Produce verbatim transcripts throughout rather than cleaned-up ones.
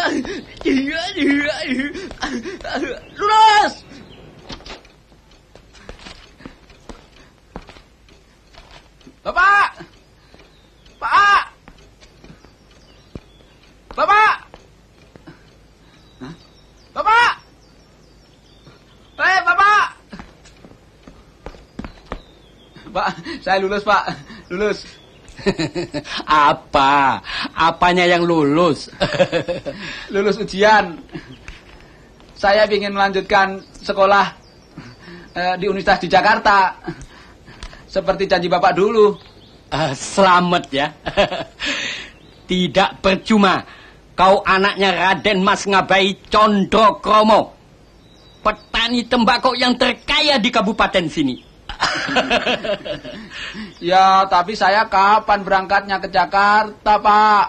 Lurus! Bapak! Pak! Bapak! Hah? Bapak! Eh, Bapak! Pak, saya lulus, Pak. Lulus. Apa? Apanya yang lulus? Lulus ujian. Saya ingin melanjutkan sekolah eh, di Universitas di Jakarta. Seperti janji Bapak dulu. Uh, selamat ya. Tidak percuma. Kau anaknya Raden Mas Ngabai Condrokromo, petani tembakau yang terkaya di kabupaten sini. Ya, tapi saya kapan berangkatnya ke Jakarta, Pak?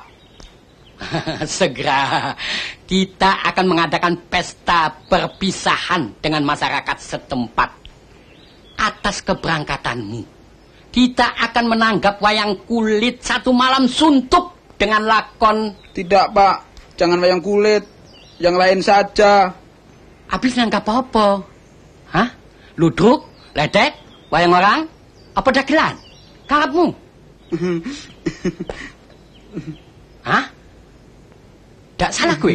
Segera. Kita akan mengadakan pesta perpisahan dengan masyarakat setempat. Atas keberangkatanmu, kita akan menanggap wayang kulit satu malam suntuk dengan lakon. Tidak, Pak. Jangan wayang kulit. Yang lain saja. Habis nanggap apa? Hah? Ludruk? Ledek? Wayang orang? Apa dagelan? Karepmu? Hah? Tak salah gue?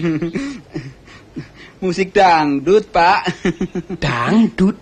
Musik dangdut, Pak. Dangdut?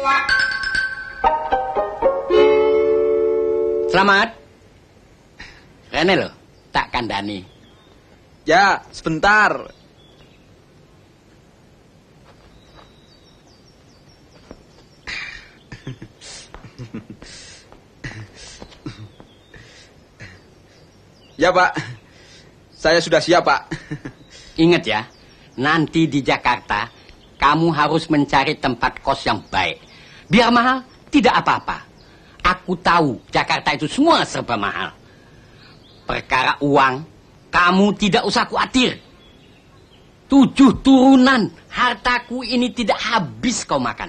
Selamat. Rene loh, tak kandani. Ya, sebentar. Ya, Pak. Saya sudah siap, Pak. Ingat ya, nanti di Jakarta kamu harus mencari tempat kos yang baik. Biar mahal, tidak apa-apa. Aku tahu Jakarta itu semua serba mahal. Perkara uang, kamu tidak usah khawatir. Tujuh turunan hartaku ini tidak habis kau makan.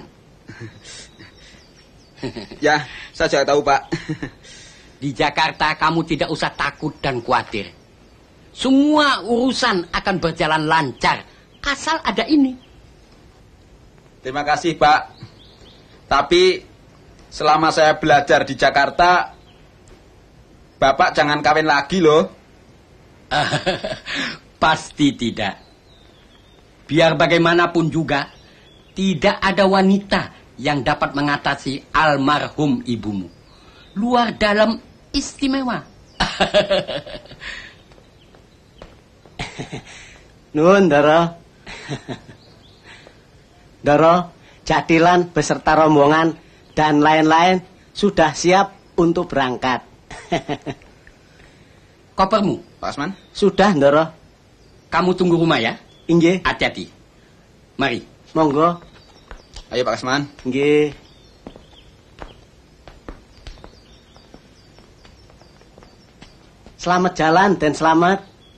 Ya, saya juga tahu, Pak. Di Jakarta kamu tidak usah takut dan khawatir. Semua urusan akan berjalan lancar, asal ada ini. Terima kasih, Pak. Tapi selama saya belajar di Jakarta, Bapak jangan kawin lagi loh. Pasti tidak. Biar bagaimanapun juga, tidak ada wanita yang dapat mengatasi almarhum ibumu. Luar dalam istimewa. Nuhun, Doro. Doro, Jadilan beserta rombongan dan lain-lain sudah siap untuk berangkat. Kopermu? Pak Asman? Sudah, Doro. Kamu tunggu rumah ya? Inggih. Hati-hati. Mari. Monggo. Ayo, Pak Asman. Inggih. Selamat jalan dan selamat.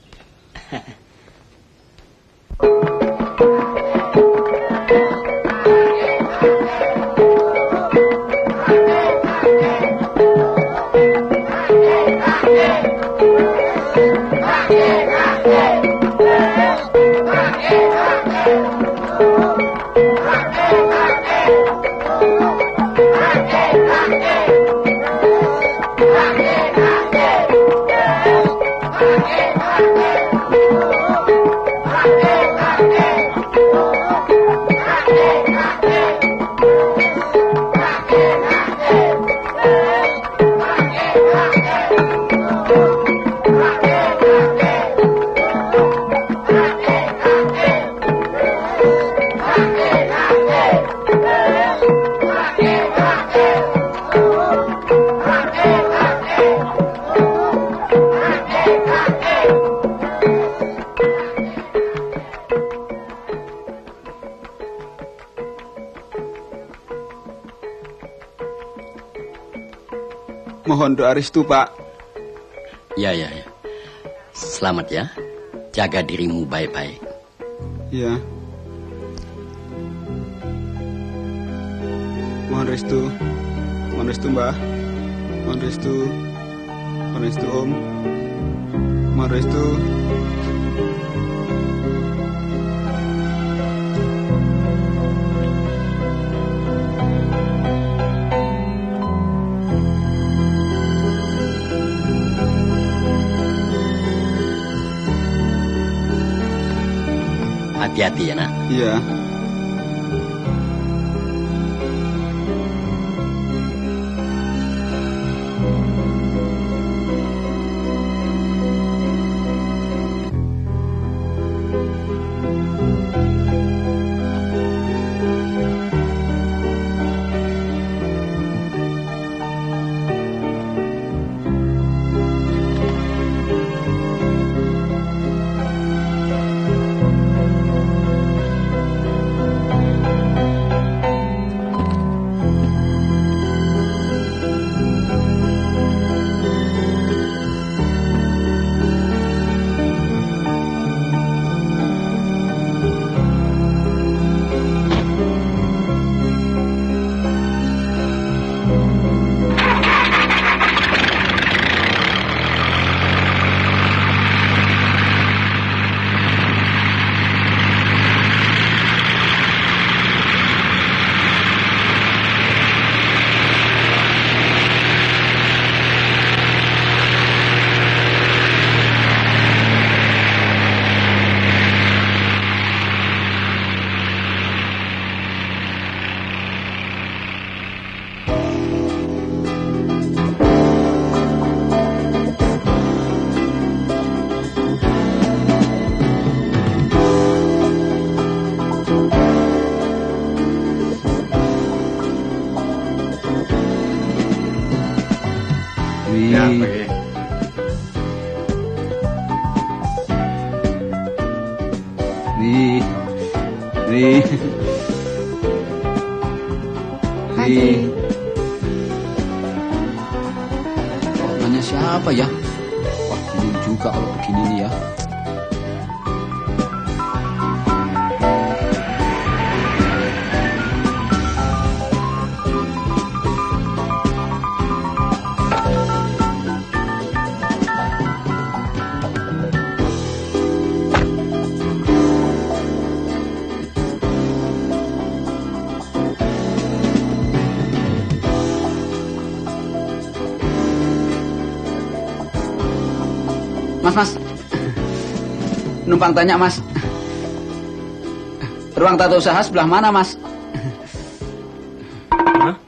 Mohon doa restu, Pak. Ya, ya, ya. Selamat ya. Jaga dirimu baik-baik. Ya. Mohon restu. Mohon restu, Mbah. Mohon restu. Mohon restu, Om. Mohon restu. Hati-hati ya, nak. Iya. Ya, pergi. Nih. Nih. Nih. Oh, nanya siapa ya? Wah, bingung juga kalau begini nih ya. Mas, mas. Numpang tanya, mas. Ruang tata usaha sebelah mana, mas? Hah?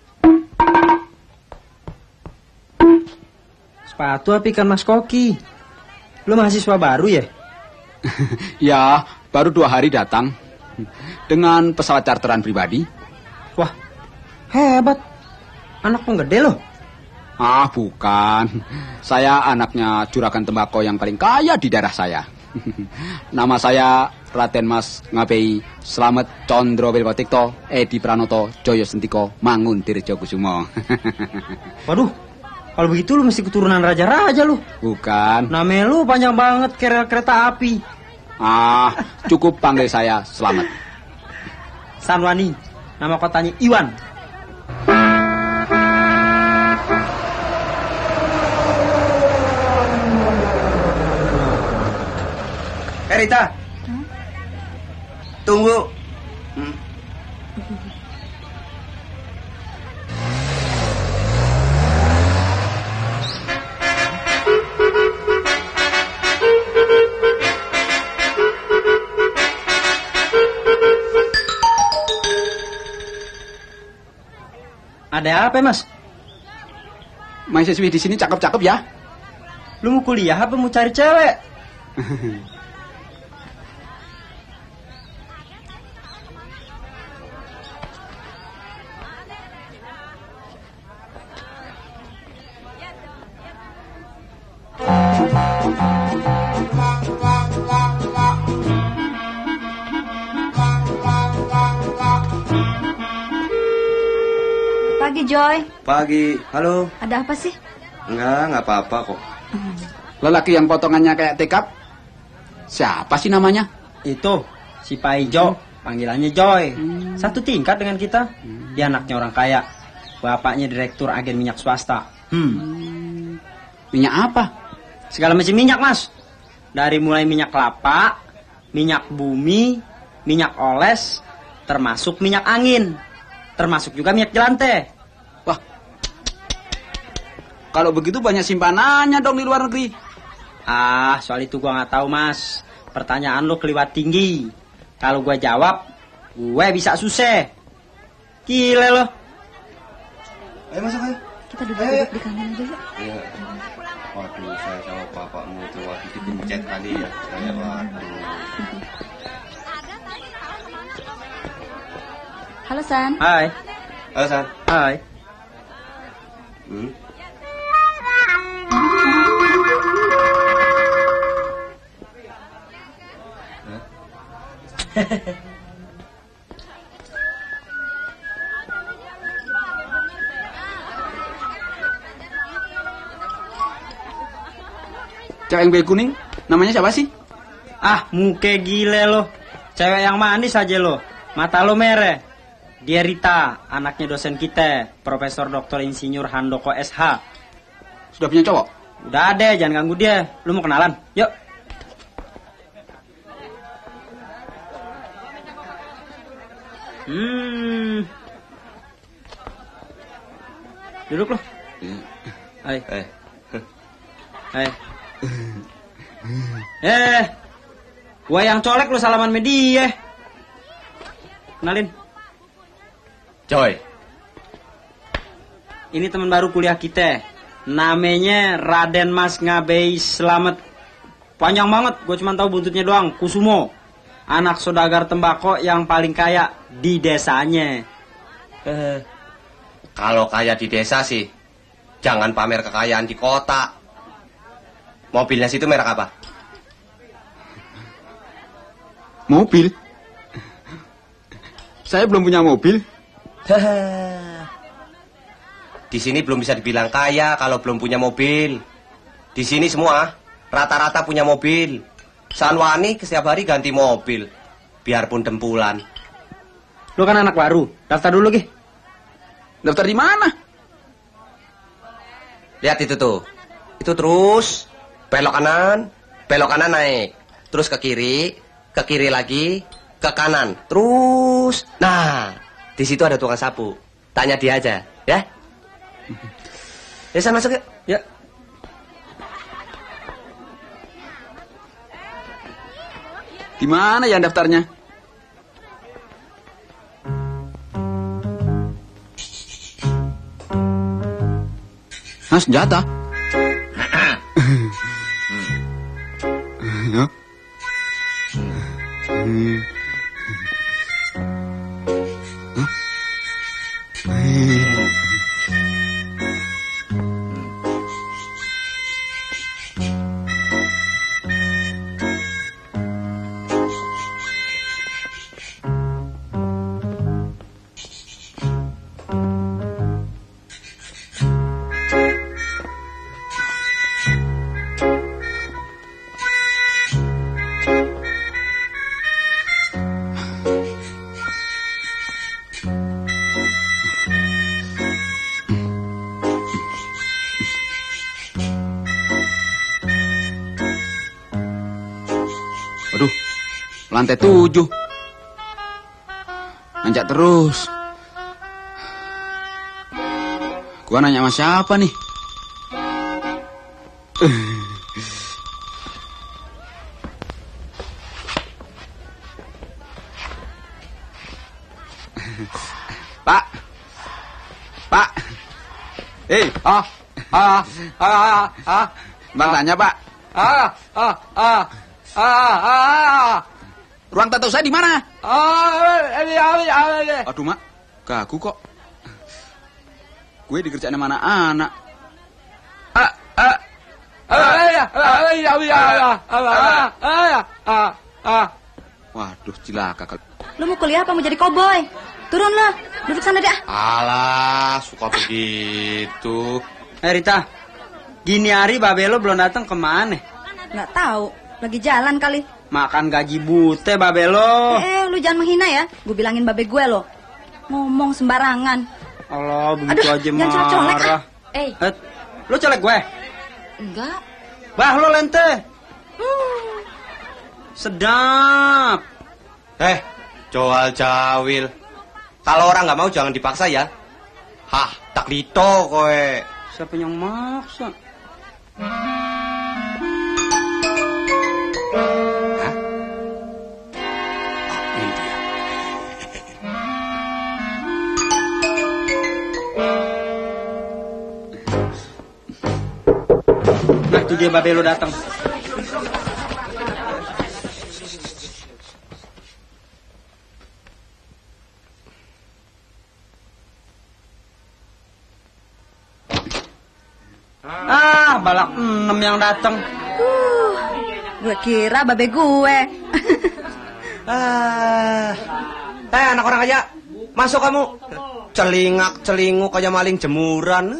Sepatu apa ikan Mas Koki? Lu mahasiswa baru ya? Ya, baru dua hari datang. Dengan pesawat charteran pribadi. Wah, hebat. Anak penggede loh. Ah, bukan. Saya anaknya juragan tembakau yang paling kaya di daerah saya. Nama saya Raden Mas Ngabei Slamet Condro Wilwatikto Edi Pranoto Joyo Sentiko Mangun Dirjo Kusumo. Waduh, kalau begitu lu mesti keturunan raja-raja lu. Bukan. Nama lu panjang banget kayak kereta api. Ah, cukup panggil saya Slamet. Sanwani, nama kotanya Iwan. Eh, Rita. Hmm? Tunggu. Hmm. Ada apa, Mas? Mahasiswi di sini cakep-cakep ya? Lu mau kuliah apa mau cari cewek? Pagi, Joy. Pagi. Halo. Ada apa sih? Enggak, enggak apa-apa kok. Lelaki yang potongannya kayak tekap. Siapa sih namanya? Itu si Pak Ijo, panggilannya Joy. Satu tingkat dengan kita. Dia anaknya orang kaya. Bapaknya direktur agen minyak swasta. Hmm. Minyak apa? Segala macam minyak, Mas. Dari mulai minyak kelapa, minyak bumi, minyak oles, termasuk minyak angin. Termasuk juga minyak jelanteh. Wah, kalau begitu banyak simpanannya dong di luar negeri. Ah, soal itu gua nggak tahu, Mas. Pertanyaan lo keliwat tinggi. Kalau gua jawab, gue bisa susah. Gile lo. Ayo masuk, ayo. Kita duduk-duduk di kantin aja yuk. Iya. Waduh, saya sama bapakmu tuh waktu dipencet kali ya. Saya waduh. Halo, San. Hai. Halo, San. Hai. Hmm? Cewek yang baju kuning, namanya siapa sih? Ah, muke gile lo. Cewek yang manis aja lo. Mata lo merah. Dia Rita, anaknya dosen kita, Profesor Doktor Insinyur Handoko S H. Sudah punya cowok? Udah ada, jangan ganggu dia. Lu mau kenalan? Yuk. Hmm. Duduk lo. Hai. Eh. Hai. Eh. Gua yang colek lu salaman media. Kenalin. Joy. Ini teman baru kuliah kita. Namanya Raden Mas Ngabei Slamet. Panjang banget, gue cuma tahu buntutnya doang. Kusumo. Anak saudagar tembakau yang paling kaya di desanya. Eh, kalau kaya di desa sih, Jangan pamer kekayaan di kota. Mobilnya situ merek apa? Mobil? Saya belum punya mobil. Di sini belum bisa dibilang kaya kalau belum punya mobil. Di sini semua rata-rata punya mobil. Sanwani setiap hari ganti mobil, biarpun dempulan. Lu kan anak baru, daftar dulu Ki. Daftar di mana? Lihat itu tuh. Itu terus belok kanan, belok kanan naik. Terus ke kiri, ke kiri lagi, ke kanan. Terus. Nah, di situ ada tukang sapu. Tanya dia aja, ya. Ya, sana masuk yuk. Ya. Di mana ya daftarnya? Hah, senjata? Ya. Waduh, lantai tujuh. Nanjak terus. Gua nanya sama siapa nih? Pak. Pak. Eh, ah, ah, ah, ah. Bang tanya, Pak. Ah, ah, ah. Ah, ah, ruang tato saya di mana? Aduh, Mak, gagu kok. Gue dikerjain sama anak-anak. Ah, ah, waduh, cilaka kali. Lu mau kuliah apa mau jadi koboi? Turun lo, duduk sana deh. Alah, suka begitu. Eh Rita, gini hari babe lo belum datang kemana? Nggak tahu, lagi jalan kali. Makan gaji bute babe lo. Eh, lu jangan menghina ya. Gue bilangin babe gue lo. Ngomong sembarangan. Allah, begitu Aduh, aja jangan colek, marah. ah. Eh. Eh, lu colek gue? Enggak. Bah, lo lente. Uh, sedap. Eh, Joal Jawil. Kalau orang nggak mau jangan dipaksa ya. Hah, tak lito kowe. Siapa yang maksa? Nah, itu dia babe lo datang. Ah, balak enam yang datang. Uh, gue kira babe gue. Ah, eh anak orang aja, masuk kamu. Celingak celinguk kayak maling jemuran.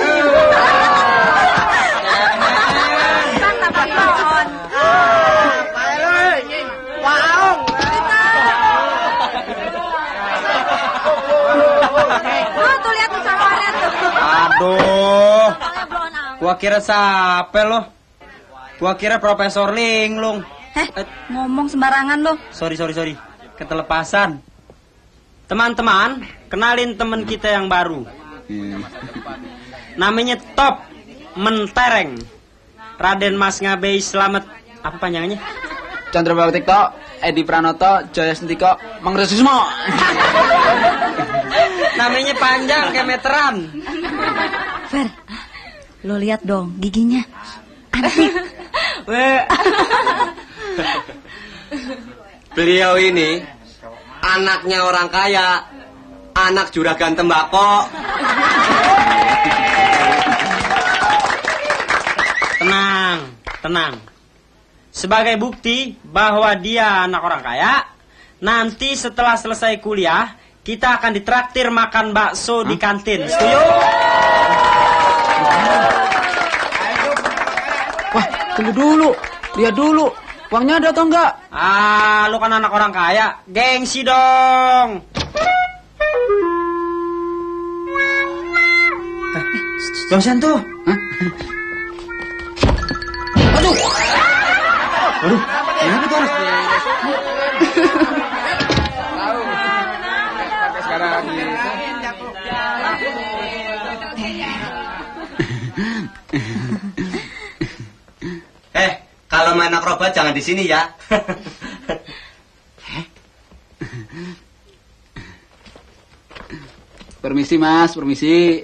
Tuh lihat tuh sawarnya tuh. Aduh, gua kira siapa lo? Gua kira Profesor Linglung. Heh, ngomong sembarangan lo. Sorry, sorry, sorry. Ketelepasan. Teman-teman, kenalin teman kita yang baru. Namanya Top Mentereng. Raden Mas Ngabei Slamet. Apa panjangannya? Chandra Baktikto, Edi Pranoto, Jaya Sentiko, Mangresismo. Namanya panjang kayak meteran. Fer, lo lihat dong giginya. Antik. Beliau ini anaknya orang kaya, anak juragan tembakau. tenang. Sebagai bukti bahwa dia anak orang kaya, nanti setelah selesai kuliah, kita akan ditraktir makan bakso Hah? di kantin. Setuju? Wah, tunggu dulu. Lihat dulu. Uangnya ada atau enggak? Ah, lu kan anak orang kaya. Gengsi dong. Dosen tuh. Hah? Aduh. Aduh, kenapa tuh anak? Tahu. Sekarang gitu. Eh, kalau main akrobat jangan di sini ya. Permisi Mas, permisi.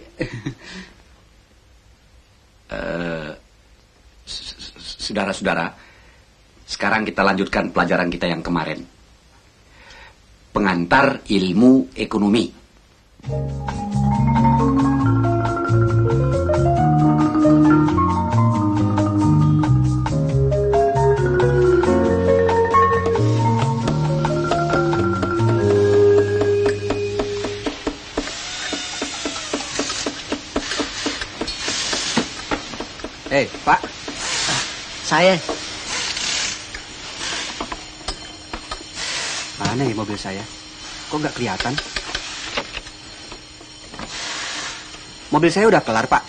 Uh, Saudara-saudara, sekarang kita lanjutkan pelajaran kita yang kemarin. Pengantar ilmu ekonomi. Eh, Pak. Saya. Mana ya mobil saya? Kok nggak kelihatan? Mobil saya udah kelar, Pak.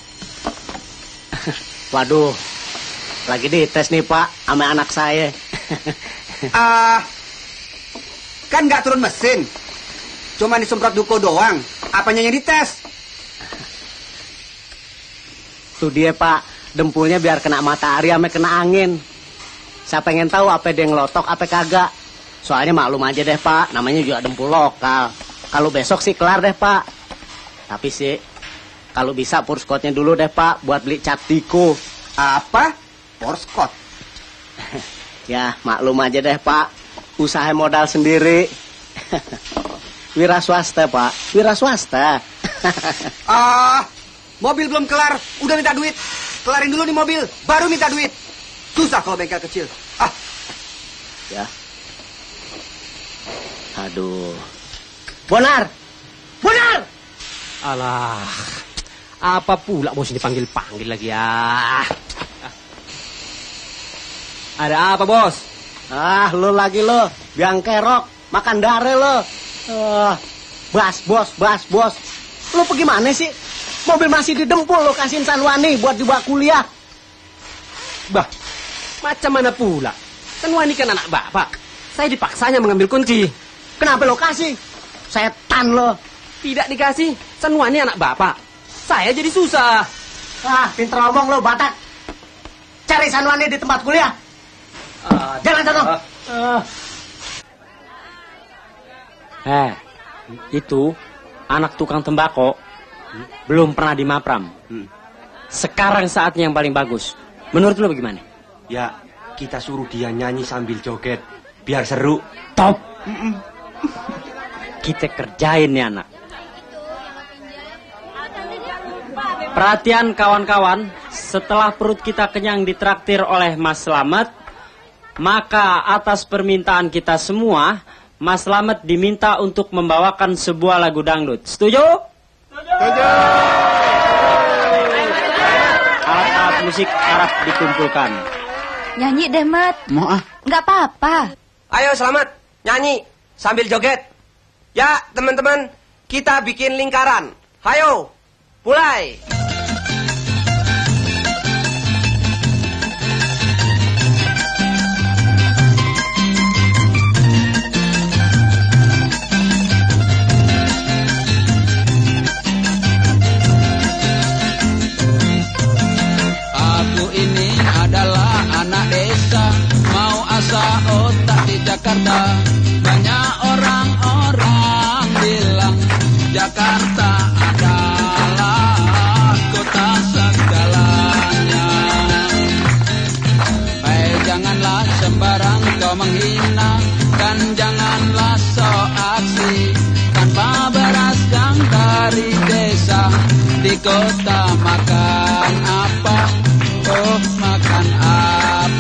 Waduh, lagi dites nih Pak, sama anak saya. Ah, kan nggak turun mesin. Cuma disemprot duko doang. Apanya yang dites? Tuh dia Pak, dempulnya biar kena matahari sama kena angin. Saya pengen tahu apa dia ngelotok, apa kagak. Soalnya maklum aja deh Pak, namanya juga dempul lokal. Kalau besok sih kelar deh Pak. Tapi sih, kalau bisa Purskotnya dulu deh Pak, buat beli cat diko. Apa? Porskot. Ya, maklum aja deh Pak, usaha modal sendiri. Wira swasta Pak, wira swasta. Ah, mobil belum kelar, udah minta duit. Kelarin dulu nih mobil, baru minta duit. Susah kalau bengkel kecil. Ah, ya. Aduh. Bonar! Bonar! Alah, apa pula bos dipanggil-panggil lagi ya? Ada apa bos? Ah, lo lagi lo, biang kerok, makan dare lo. Uh, bas, bos, bas, bos. Lo pergi mana sih? Mobil masih di dempul lo kasihin Sanwani buat dibawa kuliah. Bah, macam mana pula? Sanwani kan anak bapak. Saya dipaksanya mengambil kunci. Kenapa lo kasih? Setan lo. Tidak dikasih. Sanwani anak bapak. Saya jadi susah. Ah, pinter ngomong lo, Batak. Cari Sanwani di tempat kuliah. Uh, Jangan sana. Uh. Uh. Eh, itu anak tukang tembakau belum pernah dimapram. Hmm. Sekarang saatnya yang paling bagus. Menurut lo bagaimana? Ya, kita suruh dia nyanyi sambil joget, biar seru. Top. Kita kerjain nih anak. Perhatian kawan-kawan, setelah perut kita kenyang ditraktir oleh Mas Slamet, maka atas permintaan kita semua, Mas Slamet diminta untuk membawakan sebuah lagu dangdut. Setuju? Setuju. Alat-alat musik harap dikumpulkan. Nyanyi deh, Mat. Mau ah? Nggak apa-apa. Ayo Slamet, nyanyi sambil joget. Ya, teman-teman, kita bikin lingkaran. Hayo, mulai. Aku ini adalah anak desa, mau asa otak di Jakarta. Banyak orang-orang bilang Jakarta adalah kota segalanya. Hai, janganlah sembarang kau menghina, dan janganlah so aksi. Tanpa beras yang dari desa, di kota makan apa? Oh, makan apa?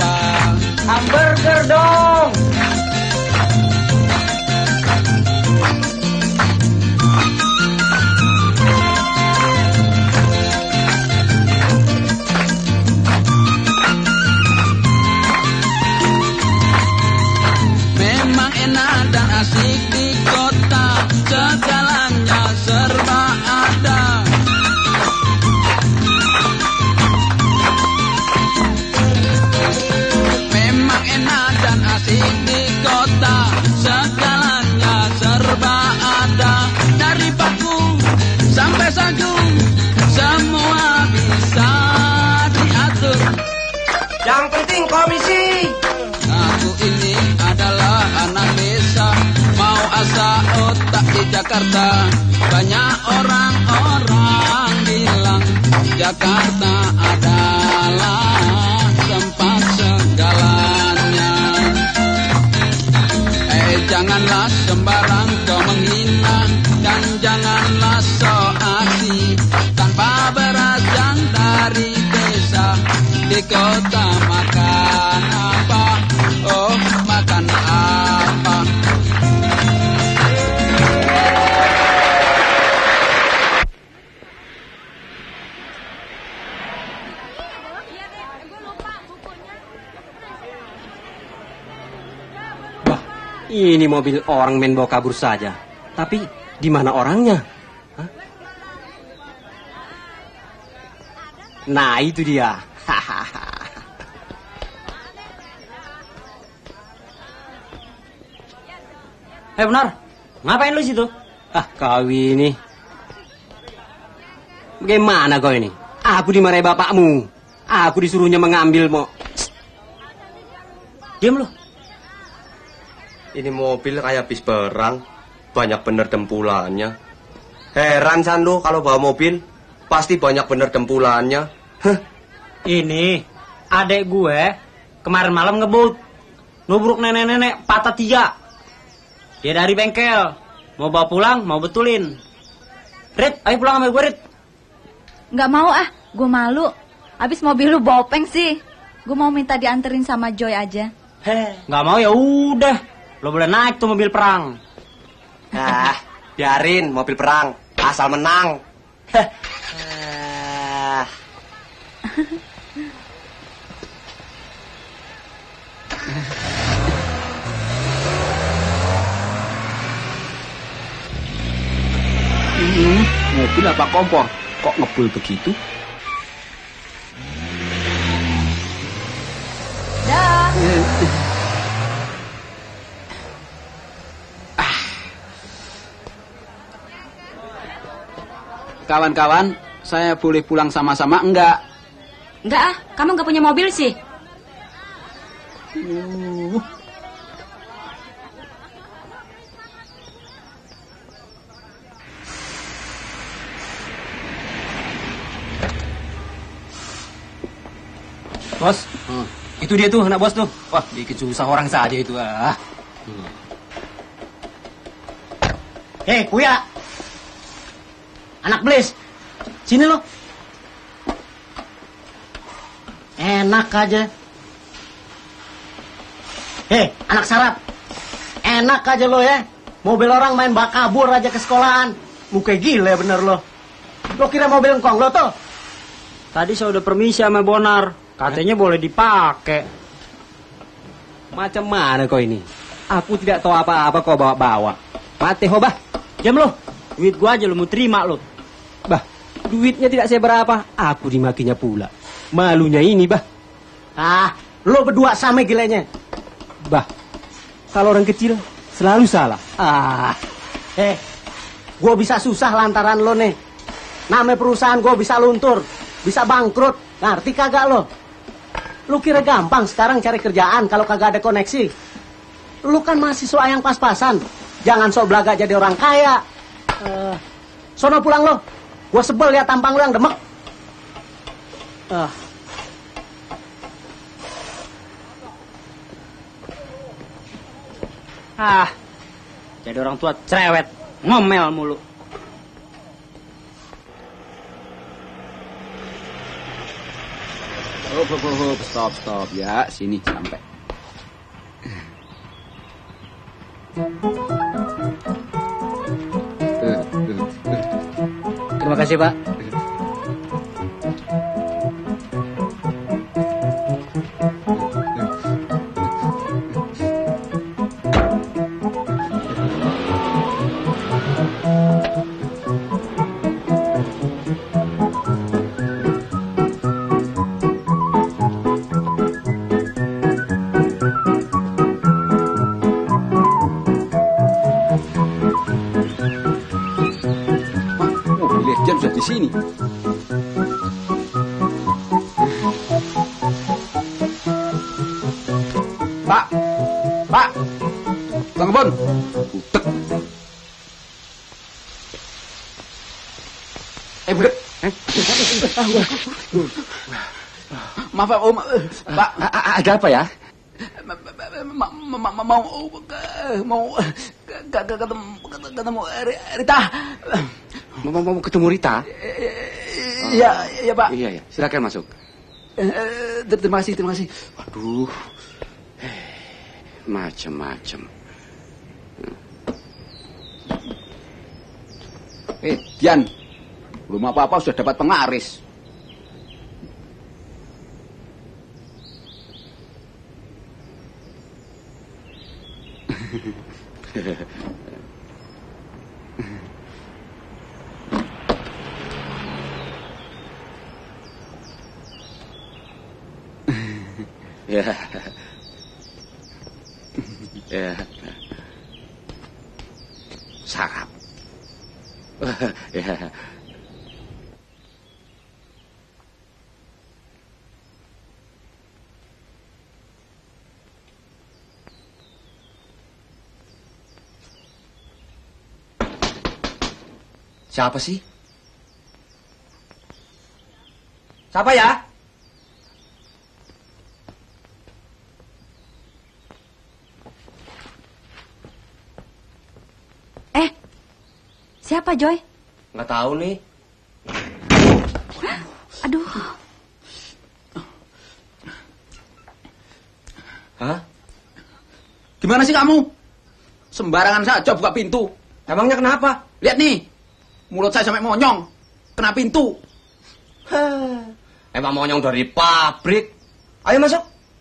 sampai Sanjung, semua bisa diatur. Yang penting komisi. Aku ini adalah anak desa, mau asa otak di Jakarta. Banyak orang-orang bilang Jakarta adalah tempat segalanya. Eh janganlah sembarang kau menghina, dan janganlah so aksi tanpa beras yang dari desa. Di kota makan apa? Oh, makan apa? Wah, ini mobil orang main bawa kabur saja. Tapi di mana orangnya? Hah? Nah, itu dia. Eh benar, ngapain lu situ? Ah, kau ini. Bagaimana kau ini? Aku dimarahi bapakmu. Aku disuruhnya mengambil mo. Diam lu. Ini mobil kayak bis perang. Banyak bener dempulannya. Heran San lu kalau bawa mobil. Pasti banyak bener dempulannya. Hah? Ini adek gue kemarin malam ngebut. Nubruk nenek-nenek patah tiga. Dia dari bengkel. Mau bawa pulang, mau betulin. Rit, ayo pulang sama gue, Rit. Nggak mau ah, gue malu. Abis mobil lu bopeng sih. Gue mau minta dianterin sama Joy aja. Heh, nggak mau ya udah. Lo boleh naik tuh mobil perang. Ah, biarin mobil perang. Asal menang. Heh. Ah. Hmm, mobil apa kompor? Kok ngebul begitu? Dah. Ah. Kawan-kawan, saya boleh pulang sama-sama enggak? Enggak ah, kamu nggak punya mobil sih. Uh. Bos, hmm. Itu dia tuh anak bos tuh. Wah, bikin susah orang saja itu ah. Hmm. Hei, Kuya. Anak belis. Sini lo. Enak aja. Hei, anak sarap. Enak aja lo ya. Mobil orang main bak kabur aja ke sekolahan. Muka gile bener lo. Lo kira mobil engkong lo tuh? Tadi saya udah permisi sama Bonar. Katanya boleh dipakai. Macam mana kau ini? Aku tidak tahu apa-apa kau bawa-bawa. Mati ho bah. Jam lo. Duit gua aja lo mau terima lo. Bah, duitnya tidak seberapa. Aku dimakinya pula. Malunya ini bah. Ah, lo berdua sama gilanya. Bah, kalau orang kecil selalu salah. Ah, eh, gue bisa susah lantaran lo nih. Namanya perusahaan gue bisa luntur, bisa bangkrut. Ngerti kagak lo? Lu kira gampang sekarang cari kerjaan kalau kagak ada koneksi? Lu kan mahasiswa yang pas-pasan. Jangan sok belaga jadi orang kaya. Uh, sono pulang lo. Gue sebel liat tampang lo yang demek. Uh. Ah, jadi orang tua cerewet, ngomel mulu. Hop, hop, hop, stop, stop ya, sini sampai. Terima kasih Pak. Dian sudah di sini. Pak, Pak, Bang Kebon. Udek. Eh, budek. Maaf Pak, Om. Pak, ada apa ya? mau mau ketemu Rita. Mau mau ketemu Rita? Iya, iya Pak. Iya, iya. Silakan masuk. Terima kasih, terima kasih. Waduh. Macem-macem. Eh, Dian. Belum apa-apa sudah dapat pengaris. Ya. Ya. Sarap. Ya. Siapa sih? Siapa ya? Eh, siapa Joy? Nggak tahu nih. Aduh. Hah? Gimana sih kamu? Sembarangan saja buka pintu. Emangnya kenapa? Lihat nih. Mulut saya sampai monyong. Kena pintu. Emang monyong dari pabrik. Ayo masuk.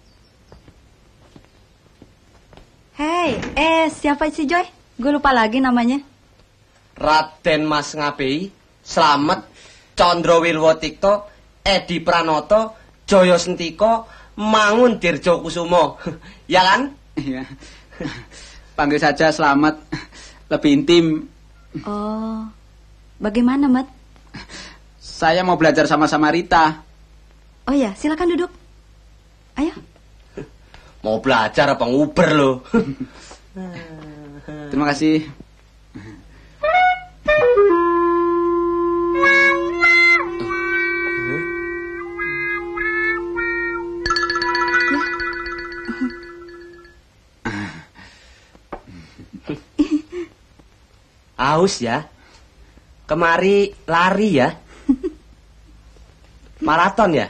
Hei, eh siapa sih Joy? Gue lupa lagi namanya. Raden Mas Ngabei, Slamet, Condrowilwo Tikto, Edi Pranoto, Joyo Sentiko, Mangun Dirjo Kusumo. Ya kan? Iya. Panggil saja Slamet. Lebih intim. Oh, bagaimana, Mat? Saya mau belajar sama-sama Rita. Oh ya, silakan duduk. Ayo. Mau belajar apa nguber lo? Terima kasih. Aus ya? Kemari lari ya? Maraton ya?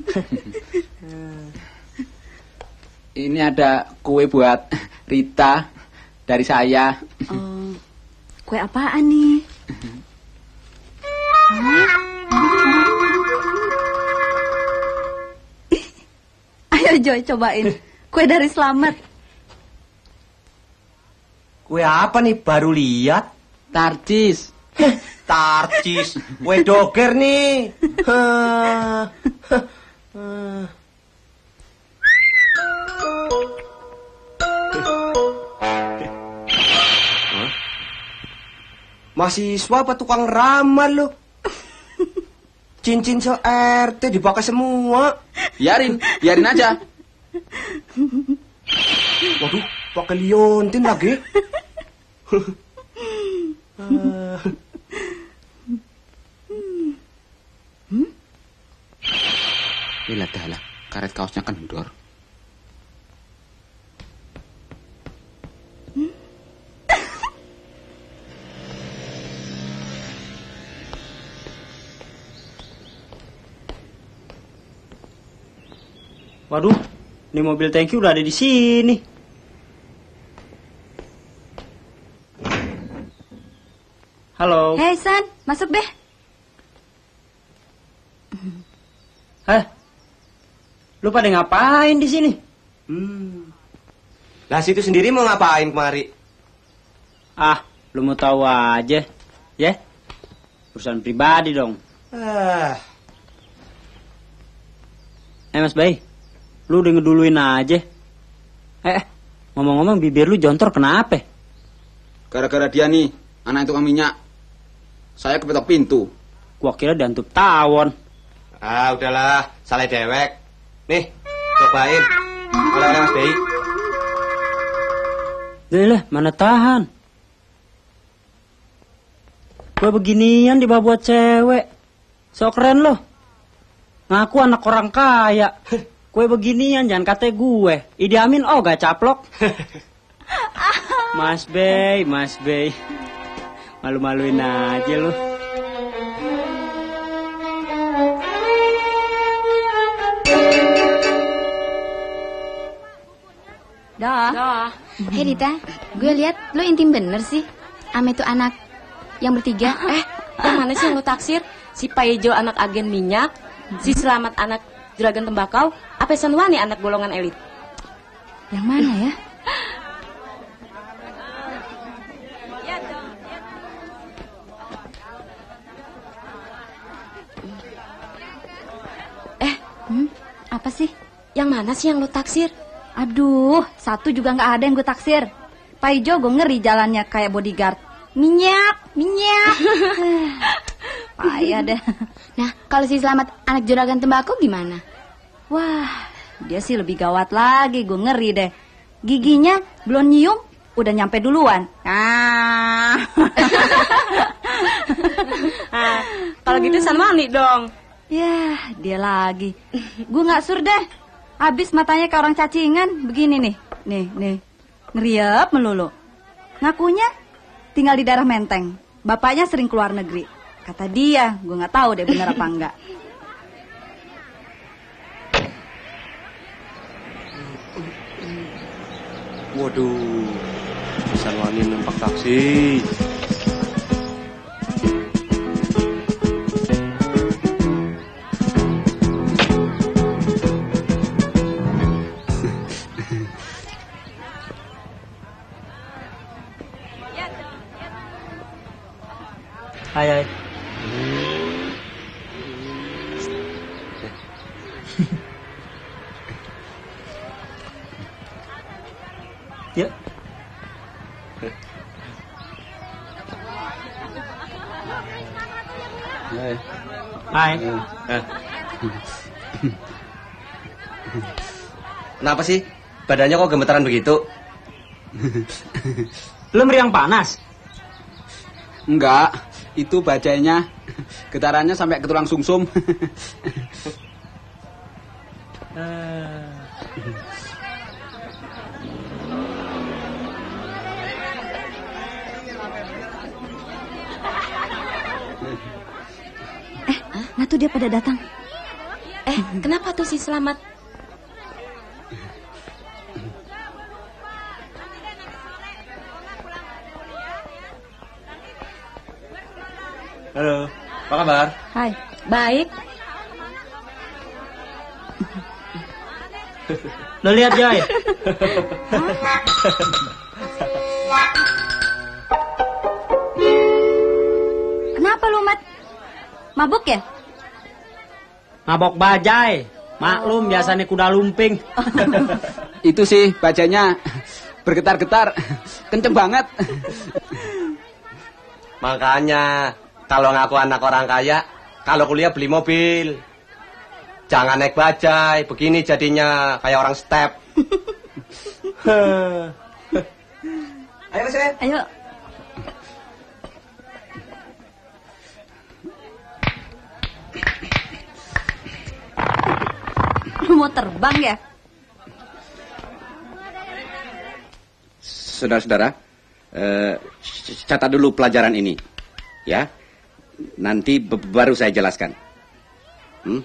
Ini ada kue buat Rita dari saya. Oh, kue apaan nih? Ayo Joy, cobain. Kue dari Slamet. Kue apa nih? Baru lihat. Tarcis. Tarcis. Kue doger nih. Mahasiswa apa tukang ramal lo? Cincin se R T dipakai semua. Biarin, biarin aja. Waduh, pakai liontin lagi. uh. hmm? Ilah dah lah, karet kaosnya kendor. Waduh, ini mobil tangki udah ada di sini. Halo. Hei San, masuk deh. Heh, lu pada ngapain di sini? Hmm. Lah situ sendiri mau ngapain kemari? Ah, lu mau tahu aja, ya? Urusan pribadi dong. Ah. Eh Mas Bay, lu udah ngeduluin aja. Eh, ngomong-ngomong bibir lu jontor kenapa? Gara-gara dia nih, anak tukang minyak. Saya kepetok pintu. Gua kira diantup tawon. Ah, udahlah, salah dewek. Nih, cobain. Oleh-oleh Mas Bei. Lah, mana tahan. Gue beginian dibawa buat cewek. So keren loh. Ngaku anak orang kaya. Gue beginian jangan kata gue. Idi Amin oh gak caplok. Mas Bey, Mas Bey. Malu-maluin aja lu. Dah. Dah. Hei Rita, gue lihat lo intim bener sih. Ame tuh anak yang bertiga. Eh, yang mana sih yang lo taksir? Si Paijo anak agen minyak, si Selamat anak juragan tembakau, apa Sanwani anak golongan elit? Yang mana ya? Eh, hmm, apa sih? Yang mana sih yang lo taksir? Aduh, satu juga nggak ada yang gue taksir. Paijo gue ngeri jalannya kayak bodyguard. Minyak, minyak. Payah deh. Nah, kalau si Selamat anak juragan tembakau gimana? Wah, dia sih lebih gawat lagi, gue ngeri deh. Giginya belum nyium, udah nyampe duluan. Ah. Nah, kalau gitu Sanwani dong. Ya, dia lagi. Gue nggak sur deh. Habis matanya kayak orang cacingan, begini nih. Nih, nih. Ngeriap melulu. Ngakunya tinggal di daerah Menteng. Bapaknya sering keluar negeri. Kata dia, gue nggak tahu deh bener apa enggak. Waduh, Sanwani numpak taksi. Hai, hai. Yuk. Hai. Hai. Eh. Kenapa sih? Badannya kok gemeteran begitu? Lu meriang panas? Enggak, itu bajainya. Getarannya sampai ke tulang sumsum. Eh, nah tuh dia pada datang. Eh, kenapa tuh si Selamat? Halo, apa kabar? Hai. Baik. Lo lihat Jai. Kenapa lu, Mat? Mabuk ya? Mabok bajai. Maklum biasanya kuda lumping. Itu sih bajainya bergetar-getar. Kenceng banget. Makanya kalau ngaku anak orang kaya, kalau kuliah beli mobil. Jangan naik bajai, begini jadinya kayak orang step. Ayo Mas Ed. Ayo. Lu mau terbang ya? Saudara-saudara, eh, catat dulu pelajaran ini, ya. Nanti baru saya jelaskan. Hmm?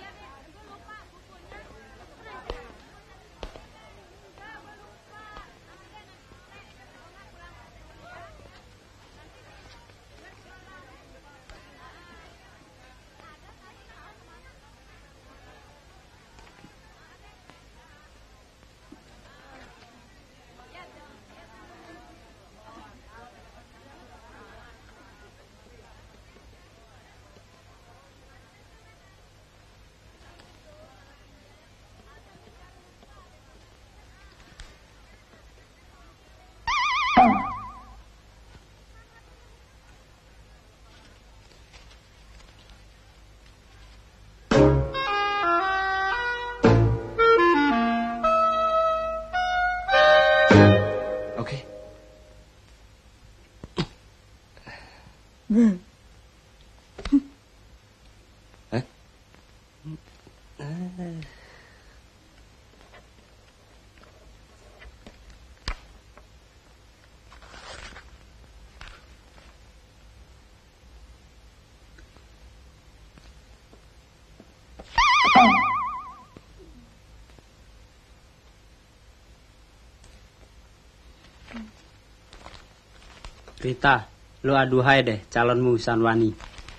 Rita, lu aduhai deh calonmu Sanwani.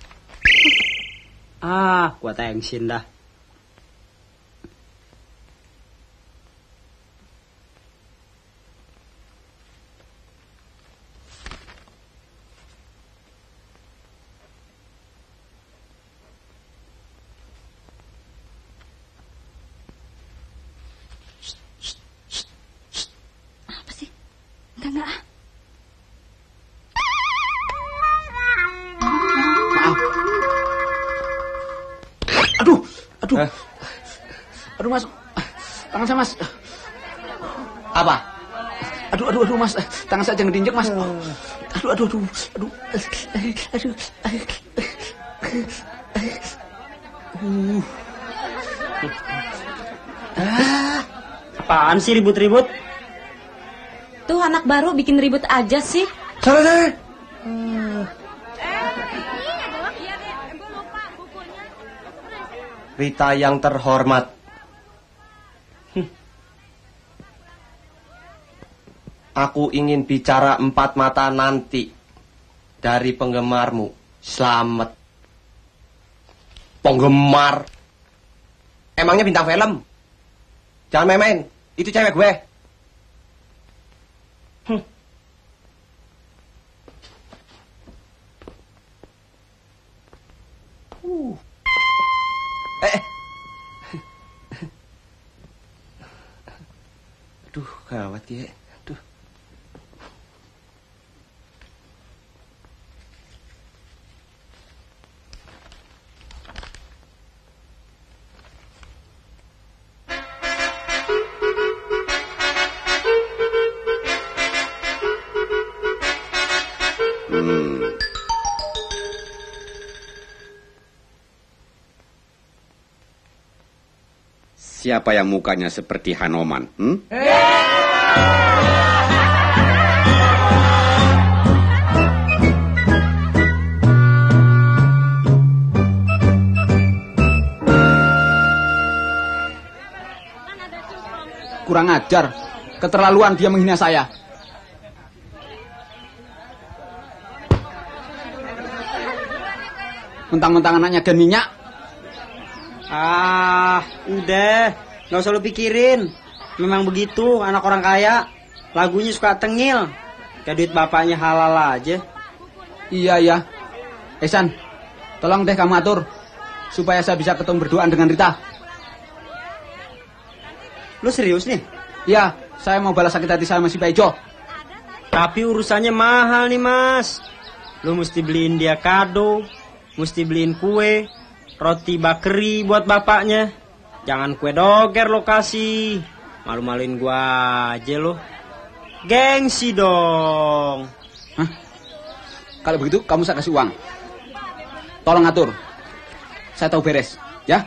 Ah, gua tengsin dah. Apa sih? Enggak, enggak. Aduh, aduh. Eh. Aduh, Mas. Tangan saya, Mas. Apa? Aduh, aduh, aduh, Mas. Tangan saya jangan diinjek, Mas. Aduh, aduh, aduh. Aduh. Aduh. Uh. Ah, apaan sih ribut-ribut? Tuh anak baru bikin ribut aja sih. Salah deh. Rita yang terhormat. Aku ingin bicara empat mata nanti dari penggemarmu. Selamat. Penggemar. Emangnya bintang film? Jangan main-main. Itu cewek gue. Hm. Uh. Eh. Aduh, gawat ya. Aduh. Hmm. Siapa yang mukanya seperti Hanoman? Hmm? Kurang ajar. Keterlaluan dia menghina saya. Mentang-mentang anaknya gen minyak. Ah, udah. Nggak usah lu pikirin. Memang begitu, anak orang kaya. Lagunya suka tengil. Kayak duit bapaknya halal aja. Iya, iya. Esan, tolong deh kamu atur. Supaya saya bisa ketemu berduaan dengan Rita. Lu serius nih? Iya, saya mau balas sakit hati saya sama si Pak Ijo. Tapi urusannya mahal nih, Mas. Lu mesti beliin dia kado. Mesti beliin kue. Roti bakeri buat bapaknya. Jangan kue doger lo kasih. Malu-maluin gua aja lo. Gengsi dong. Hah? Kalau begitu kamu saya kasih uang. Tolong atur. Saya tahu beres, ya?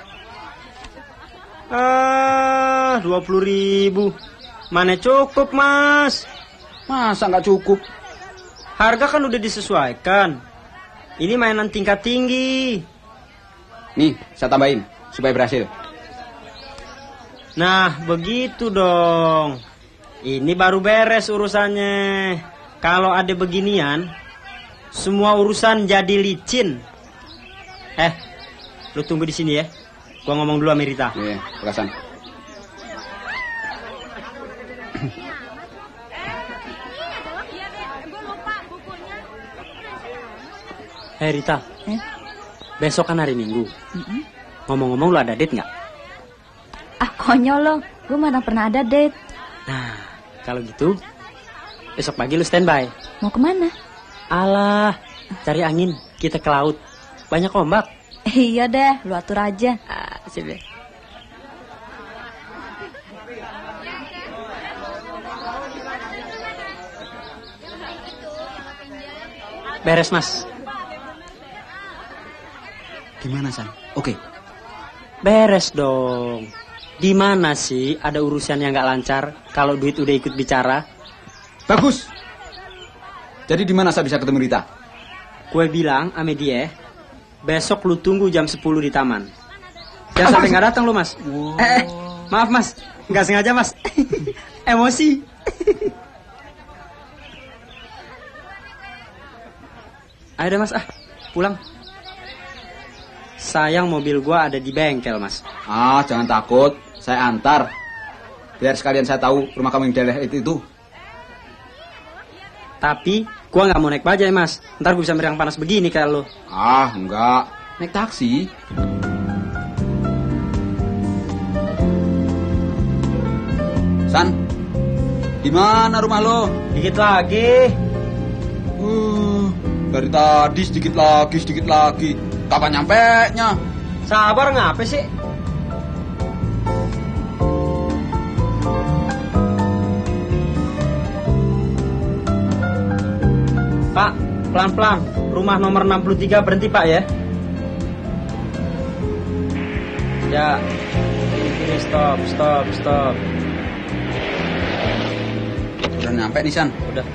Ah, dua puluh ribu. Mana cukup, Mas? Masa nggak cukup? Harga kan udah disesuaikan. Ini mainan tingkat tinggi. Nih, saya tambahin supaya berhasil. Nah, begitu dong. Ini baru beres urusannya. Kalau ada beginian, semua urusan jadi licin. Eh, lu tunggu di sini ya. Gua ngomong dulu sama Rita. Iya, perasan. Hei Rita, Eh? besok kan hari Minggu. Mm-mm. Ngomong-ngomong lu ada date nggak? Ah, konyol lo. Gue mana pernah ada date. Nah, kalau gitu, besok pagi lu standby. Mau kemana? Alah, cari angin, kita ke laut. Banyak ombak. Iya deh, lu atur aja. Ah, sip deh. Beres, Mas. Gimana, San? Oke. Beres dong. Di mana sih ada urusan yang nggak lancar kalau duit udah ikut bicara? Bagus. Jadi di mana saya bisa ketemu Rita? Gue bilang ame dia, besok lu tunggu jam sepuluh di taman. Jangan sampai nggak datang lu, Mas. Wow. Eh, eh, maaf Mas, nggak sengaja Mas. Emosi. Ayo deh Mas, ah, pulang. Sayang mobil gua ada di bengkel, Mas. Ah, jangan takut, saya antar. Biar sekalian saya tahu rumah kamu yang daerah itu itu. Tapi gua nggak mau naik bajai, Mas. Ntar gua bisa meriang panas begini kayak lo. Ah, enggak. Naik taksi. San, di mana rumah lo? Dikit lagi. Uh, dari tadi sedikit lagi, sedikit lagi. Kapan nyampe-nya? Sabar ngapa sih? Pak, pelan-pelan. Rumah nomor enam puluh tiga berhenti, Pak, ya. Ya. Ini stop, stop, stop. Udah nyampe nih, San. Udah.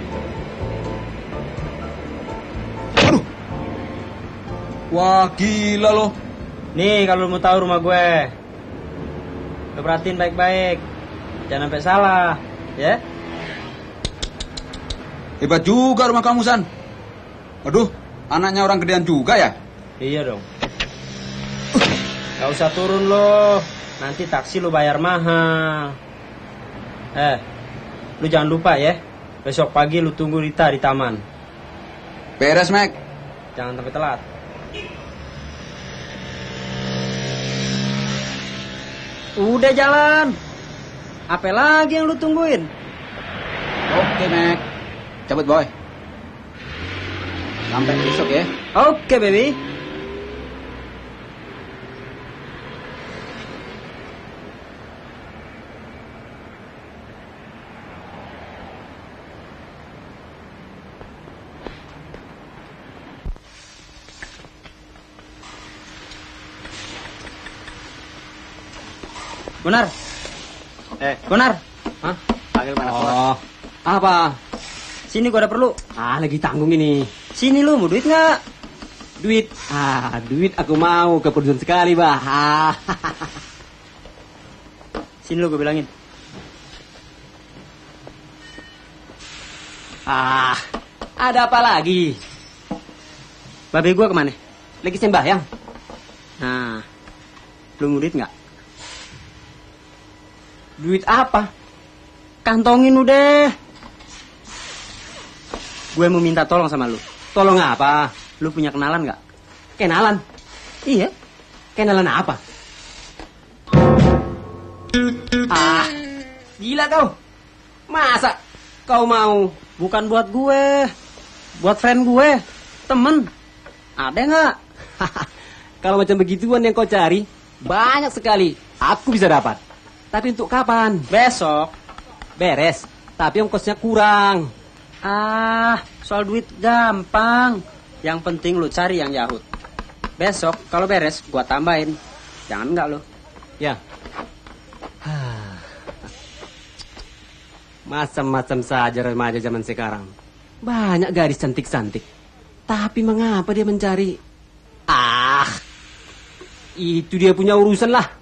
Aduh. Wah, gila loh. Nih, kalau lu mau tahu rumah gue. Lu perhatiin baik-baik. Jangan sampai salah, ya. Hebat juga rumah kamu, San. Aduh, anaknya orang gedean juga ya? Iya dong. Gak usah turun lo. Nanti taksi lu bayar mahal. Eh, lu jangan lupa ya. Besok pagi lu tunggu Rita di taman. Beres, Mek. Jangan sampai telat. Udah jalan. Apa lagi yang lu tungguin? Oke, Mek. Cabut, boy. Sampai besok ya. Oke, baby. Benar. Eh, Benar. Hah? Panggil mana? Oh, apa? Sini gua ada perlu. Ah, lagi tanggung ini. Sini lu, mau duit nggak? Duit. Ah, duit aku mau. Kepedulian sekali, bah. Ah. Sini lu, gua bilangin. Ah, ada apa lagi? Babe gua kemana? Lagi sembahyang. Nah, lu mau duit nggak? Duit apa? Kantongin udah. Gue mau minta tolong sama lu. Tolong apa? Lu punya kenalan nggak? Kenalan? Iya. Kenalan apa? Ah, gila kau. Masa kau mau? Bukan buat gue. Buat friend gue. Temen. Ada nggak? Kalau macam begituan yang kau cari, banyak sekali. Aku bisa dapat. Tapi untuk kapan? Besok. Beres. Tapi ongkosnya kurang. Ah, soal duit gampang. Yang penting lu cari yang Yahud. Besok kalau beres gua tambahin. Jangan enggak lu. Ya. Macam-macam saja remaja zaman sekarang. Banyak gadis cantik-cantik. Tapi mengapa dia mencari? Ah, itu dia punya urusan lah.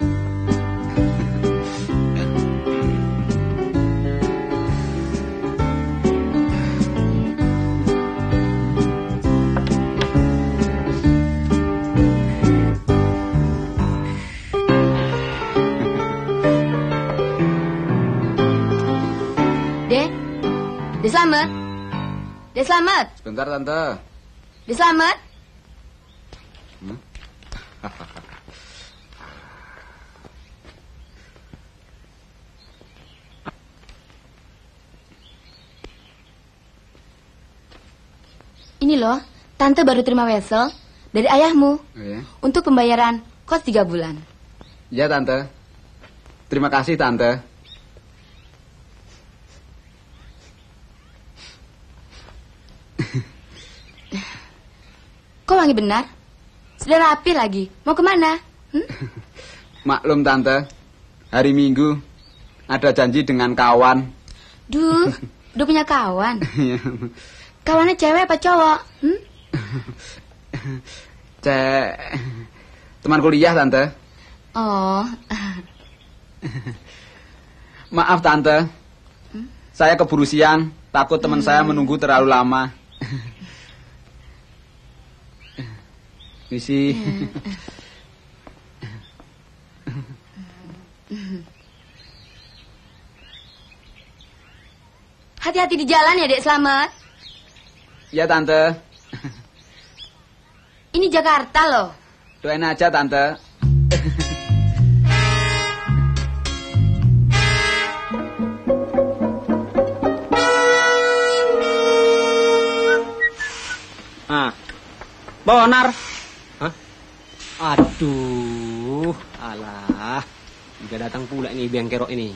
Dek Slamet. Dek Slamet. Sebentar, Tante. Dek Slamet. Hmm? Ini loh, Tante baru terima wesel dari ayahmu Iya. untuk pembayaran kos tiga bulan. Ya, Tante. Terima kasih, Tante. Kok wangi benar? Sudah rapi lagi. Mau kemana? Hmm? Maklum Tante, hari Minggu ada janji dengan kawan. Duh, udah punya kawan? Kawannya cewek apa cowok? Hmm? Cek, teman kuliah Tante. Oh. Maaf Tante, hmm? Saya keburu siang, takut teman hmm. saya menunggu terlalu lama. Misi. Hati-hati di jalan ya, Dek. Selamat. Ya, Tante. Ini Jakarta loh. Doain aja, Tante. Ah. Bonar. Hah? Aduh, alah. Udah datang pula nih biang kerok ini.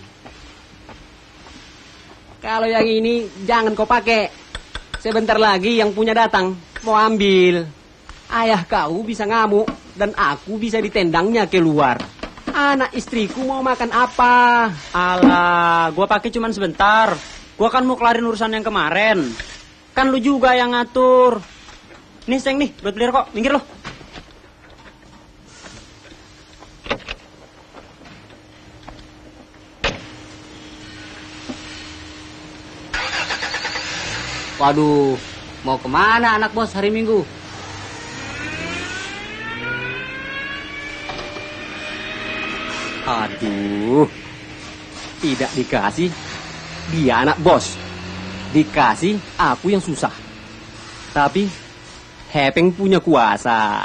Kalau yang ini jangan kau pakai. Sebentar lagi yang punya datang mau ambil. Ayah kau bisa ngamuk dan aku bisa ditendangnya keluar. Anak istriku mau makan apa? Alah, gua pakai cuman sebentar. Gua kan mau kelarin urusan yang kemarin. Kan lu juga yang ngatur. Nih, Seng nih, buat beli rokok. Minggir lo. Waduh, mau kemana anak bos hari Minggu? Aduh, tidak dikasih, dia anak bos. Dikasih, aku yang susah. Tapi, Hepeng punya kuasa.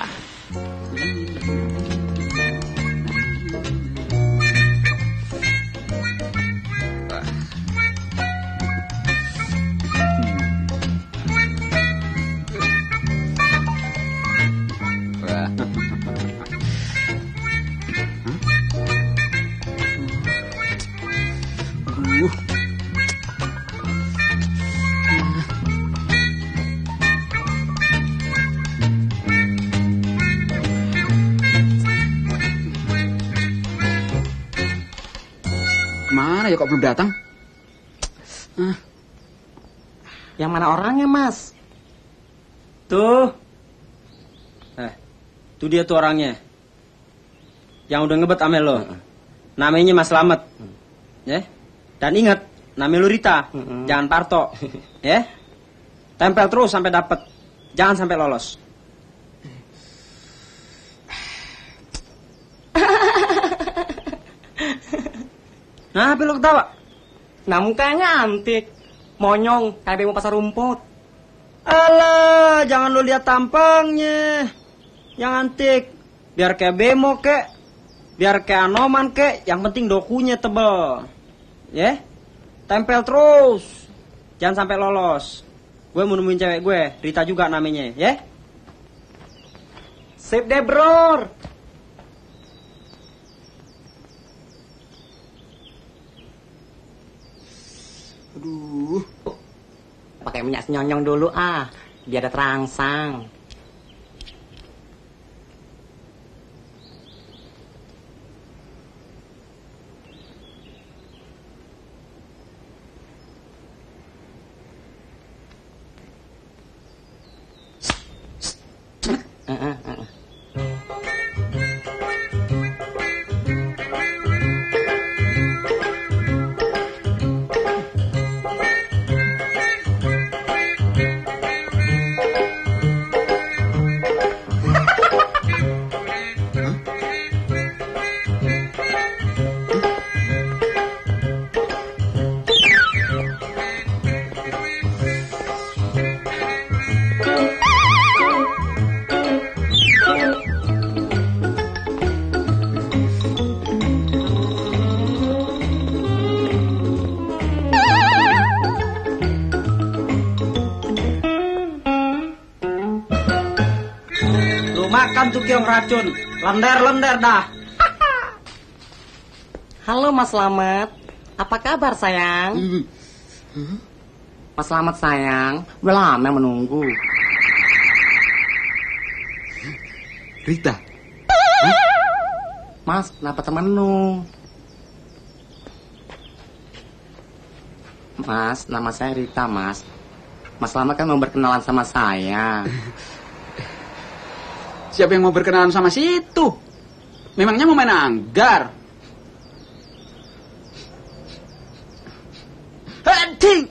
Mana ya kok belum datang? Ah. Yang mana orangnya, Mas? Tuh. Eh, tuh dia tuh orangnya. Yang udah ngebet amel lo. Uh-uh. Namanya Mas Slamet. Uh-uh. Ya. Dan ingat, namanya lu Rita. Uh-uh. Jangan Parto. Ya. Tempel terus sampai dapet. Jangan sampai lolos. Nah, apa lu ketawa? Nah, mukanya antik. Monyong, kayak bemo pasar rumput. Alah, jangan lu lihat tampangnya. Yang antik. Biar kayak bemo kek. Biar kayak Anoman kek. Yang penting dokunya tebel. Ya? Tempel terus. Jangan sampai lolos. Gue mau nemuin cewek gue. Rita juga namanya, ya? Sip deh, bro. Aduh, pakai minyak senyonyong dulu ah, biar ada terangsang. Uh, uh, uh. Makan tuh kiong racun, lender-lender dah. Halo Mas Slamet, apa kabar sayang? Mas Slamet sayang, udah lama menunggu. Rita? Hah? Mas, kenapa termenung? Mas, nama saya Rita, Mas. Mas Slamet kan mau berkenalan sama saya. Siapa yang mau berkenalan sama situ? Memangnya mau main anggar? Hati!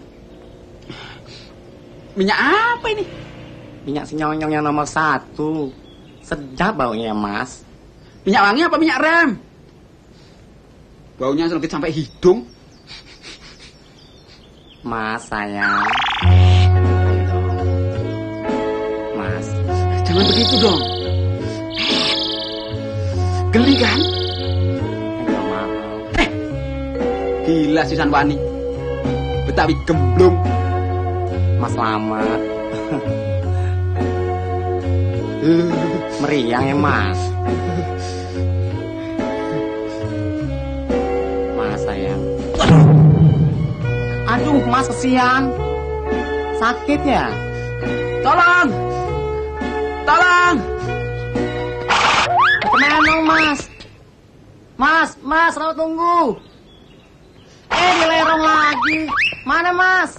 Minyak apa ini? Minyak senyonyong yang nomor satu. Sedap baunya, Mas. Minyak wangi apa minyak rem? Baunya selengkit sampai hidung. Mas, sayang. Mas. Jangan begitu dong. Geli kan? Enggak mau. Eh, gila si Sanwani. Betawi gemblung. Mas Slamet. Meriang ya, Mas. Mas, sayang. Aduh, Mas, kesian. Sakit ya? Tolong! Tolong! Kemana dong, Mas? Mas, Mas, Rawat tunggu. Eh, dilerong lagi. Mana, Mas?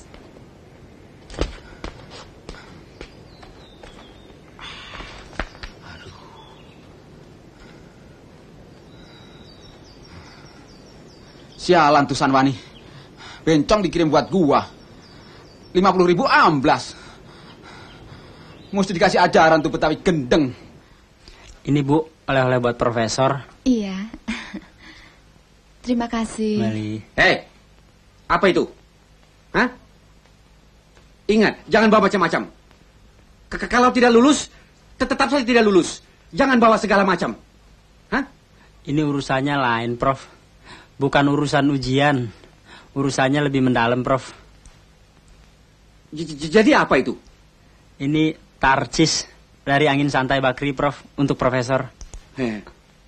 Sialan tuh Sanwani. Bencong dikirim buat gua. lima puluh ribu amblas. Mesti dikasih ajaran tuh Betawi gendeng. Ini Bu, oleh-oleh buat profesor. Iya. Terima kasih. Mari. Hei, apa itu? Hah? Ingat, jangan bawa macam-macam. K- Kalau tidak lulus, tet- tetap saja tidak lulus. Jangan bawa segala macam. Hah? Ini urusannya lain, Prof. Bukan urusan ujian. Urusannya lebih mendalam, Prof. J- j- Jadi apa itu? Ini tarcis dari angin santai Bakri, Prof. Untuk profesor. Heh.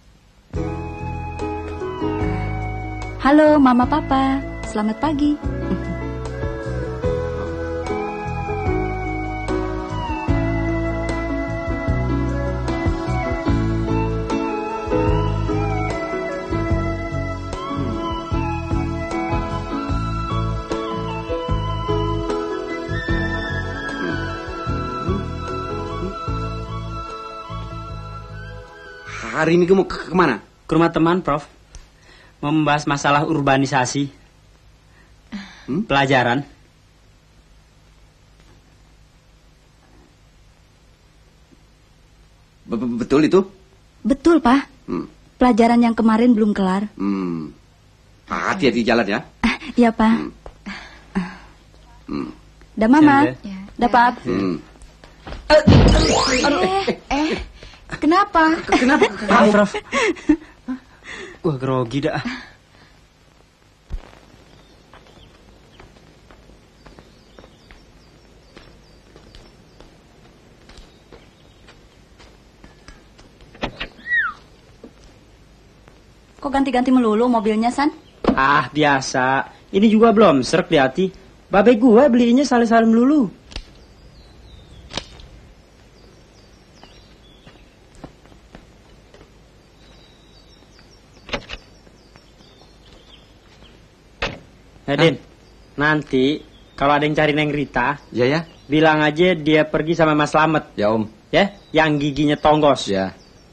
Halo, Mama Papa. Selamat pagi. Hari ini kamu ke kemana? Ke rumah teman, Prof. Mau membahas masalah urbanisasi. Hmm? Pelajaran. Be- Betul itu? Betul, Pak. Hmm. Pelajaran yang kemarin belum kelar. Hmm. Hati-hati jalan ya. Iya, Pak. Hmm. Dah, Mama. Ya. Dah, Pap. Hmm. Eh, eh, kenapa? Kenapa? Maaf, Prof. Wah, grogi dah. Kok ganti-ganti melulu mobilnya, San? Ah, biasa. Ini juga belum serk di hati. Babe gue beliinnya salim-salim dulu. Hedin, nanti kalau ada yang cari Neng Rita, Ya ya. bilang aja dia pergi sama Mas Slamet. Ya Om. Ya, yang giginya tonggos. Ya.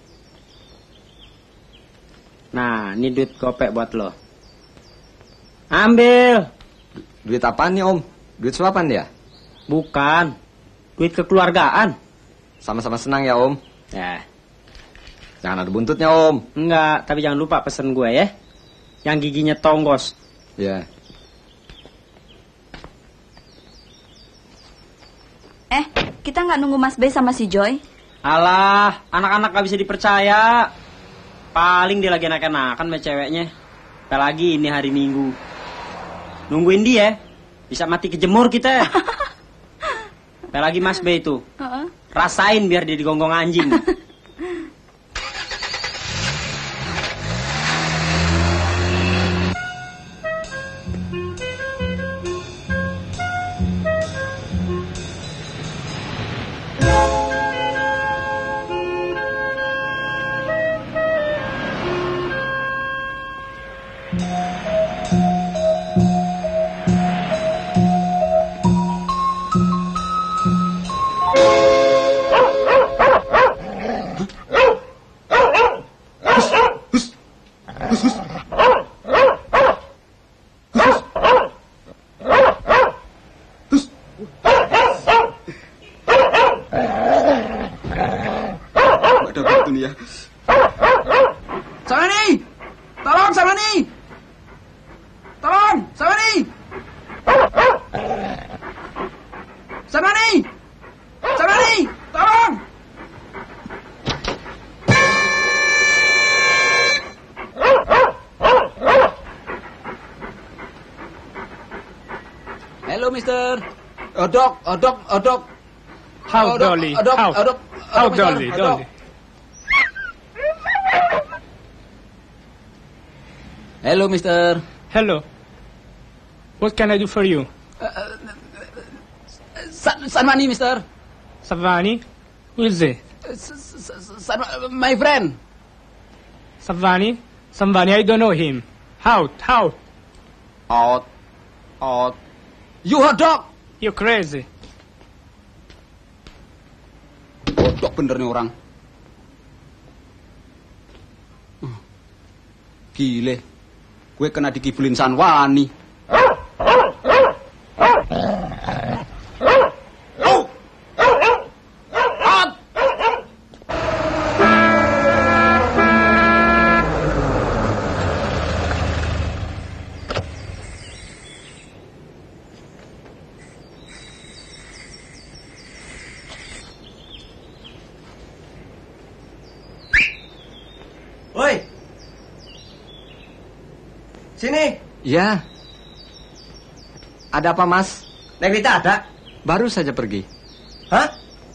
Nah, ini duit gopek buat lo. Ambil. Duit apaan nih Om? Duit suapan dia? Bukan. Duit kekeluargaan. Sama-sama senang ya Om. Ya. Jangan ada buntutnya Om. Enggak, tapi jangan lupa pesen gue ya. Yang giginya tonggos. Ya. Eh, kita nggak nunggu Mas B sama si Joy? Alah, anak-anak gak bisa dipercaya. Paling dia lagi enak-enakan sama ceweknya. Apalagi ini hari Minggu. Nungguin dia, bisa mati kejemur kita. Apalagi Mas B itu. Heeh. Rasain biar dia digonggong anjing. Ada begitu nih ya. Samani! Tolong, Samani! Tolong, Samani! Samani! Samani! Tolong! Hello, Mister. Oh, dok, oh, dok, oh, dok. How, oh, dok, Dolly? oh, dok, How? oh, dok, How, oh, Mister, Dolly? oh, dok. Dolly. Hello, Mister. Hello. What can I do for you? San, Sanmani, Mister. Savani? Who is it? San, my friend. Savani? Savani, I don't know him. Out, out. Out, out. You hot dog. You crazy. Bodoh bener nih orang. Gile. Gue kena dikibulin Sanwani. Woi. Sini. Ya. Ada apa, Mas? Neng Rita ada? Baru saja pergi. Hah?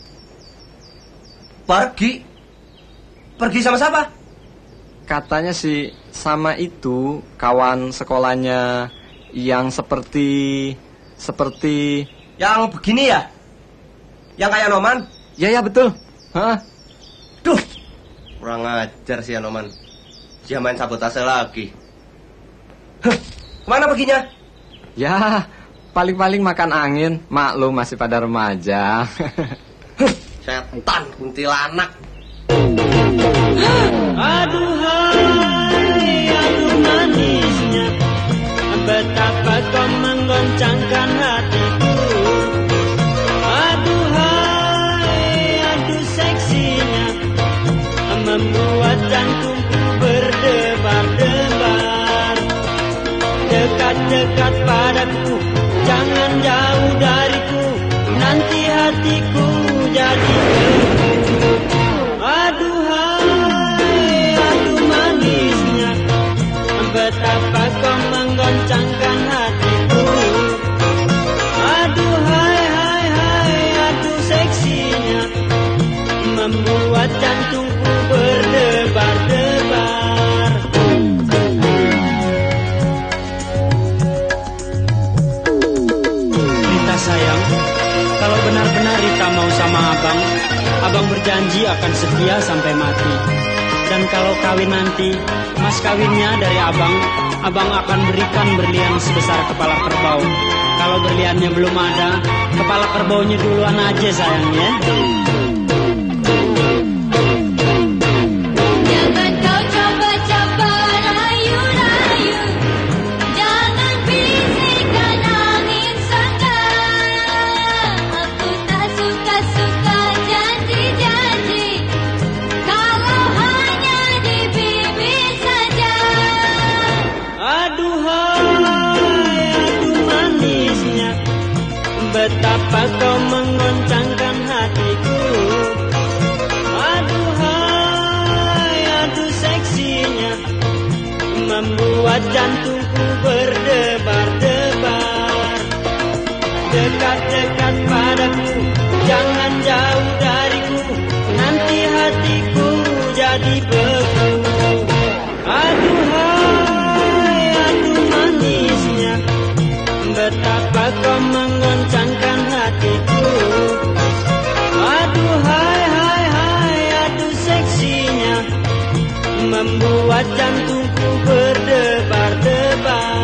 Pergi? Pergi sama siapa? Katanya sih sama itu kawan sekolahnya yang seperti seperti yang begini ya? Yang kayak Noman? Ya ya betul. Hah? Duh. Kurang ajar sih Anoman. Dia main sabotase lagi. Huh, kemana perginya? Ya, paling-paling makan angin. Maklum masih pada remaja. Setan, kuntilanak. Aduh hai, aduh manisnya, betapa kau menggoncangkan hatiku. Aduh hai, aduh seksinya, membuat jantungku berdebar-debar. Dekat-dekat padaku, jangan jauh dariku, nanti hatiku jadi beku. Aduh hai, aduh manisnya, betapa kau menggoncangkan hatiku. Aduh hai, hai, hai, aduh seksinya, membuat jantungku berdebar-debar. Rita sayang, kalau benar-benar Rita mau sama abang, abang berjanji akan setia sampai mati. Dan kalau kawin nanti, mas kawinnya dari abang, abang akan berikan berlian sebesar kepala kerbau. Kalau berliannya belum ada, kepala kerbaunya duluan aja sayangnya. Jangan kau coba-coba rayu-rayu, jangan bisikan angin sangka. Aku tak suka-suka janji-janji, kalau hanya di bibir saja. Aduh hai, aduh manisnya, betapa kau menggoncangkan hatiku. Aduh hai, aduh seksinya, membuat jantungku berdebar-debar. Dekat-dekat padaku, jangan jauh dariku, nanti hatiku jadi beku. Aduh hai, aduh manisnya, betapa kau menggoncangkan hatiku. Aduh hai, hai, hai, aduh seksinya, membuat jantungku berdebar-debar.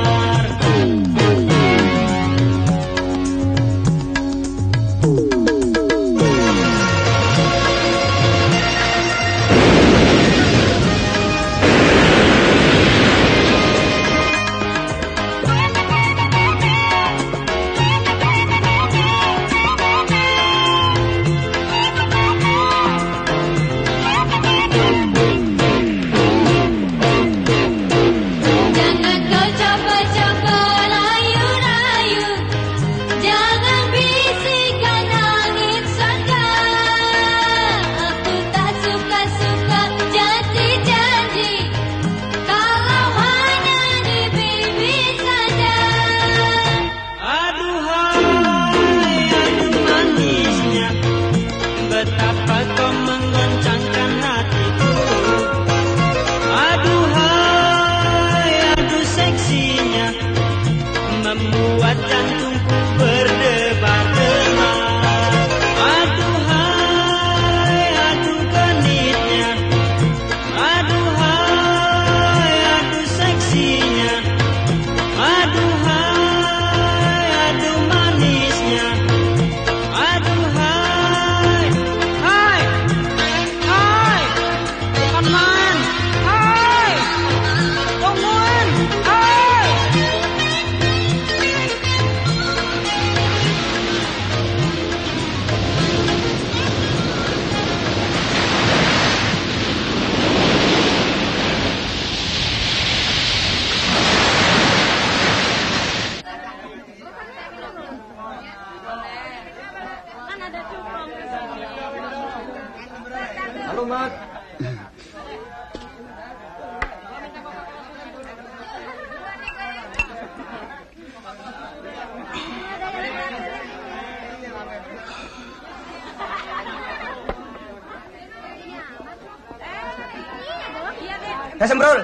Dah sembrul.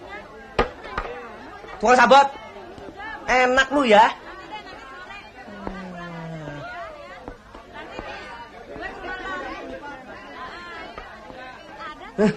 Tukang sabot. Enak lu ya. Huh.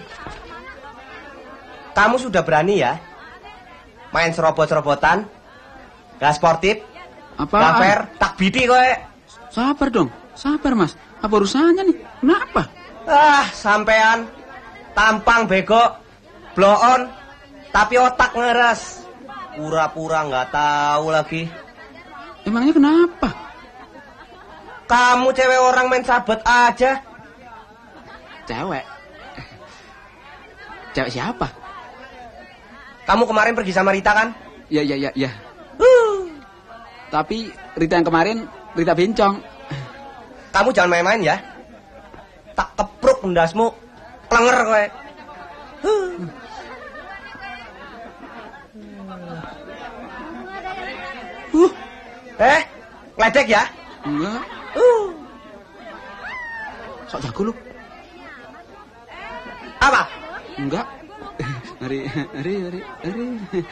Kamu sudah berani ya main serobot-serobotan, gak sportif, Apa? gak fair, tak bidi kowe. Sabar dong, sabar mas. Apa urusannya nih? Kenapa? Ah, sampean tampang bego, blow on, tapi otak ngeres. Pura-pura nggak tahu lagi. Emangnya kenapa? Kamu cewek orang main sabet aja. Cewek? Cewek siapa? Kamu kemarin pergi sama Rita kan? Ya, ya, ya, ya. Tapi Rita yang kemarin, Rita bencong. Kamu jangan main-main ya. Tak kepruk endasmu, klenger kowe. Uh. Eh, ngeledek ya? Enggak. Uh. Sok jago lu. Apa? Enggak. Hari, hari, hari, hari.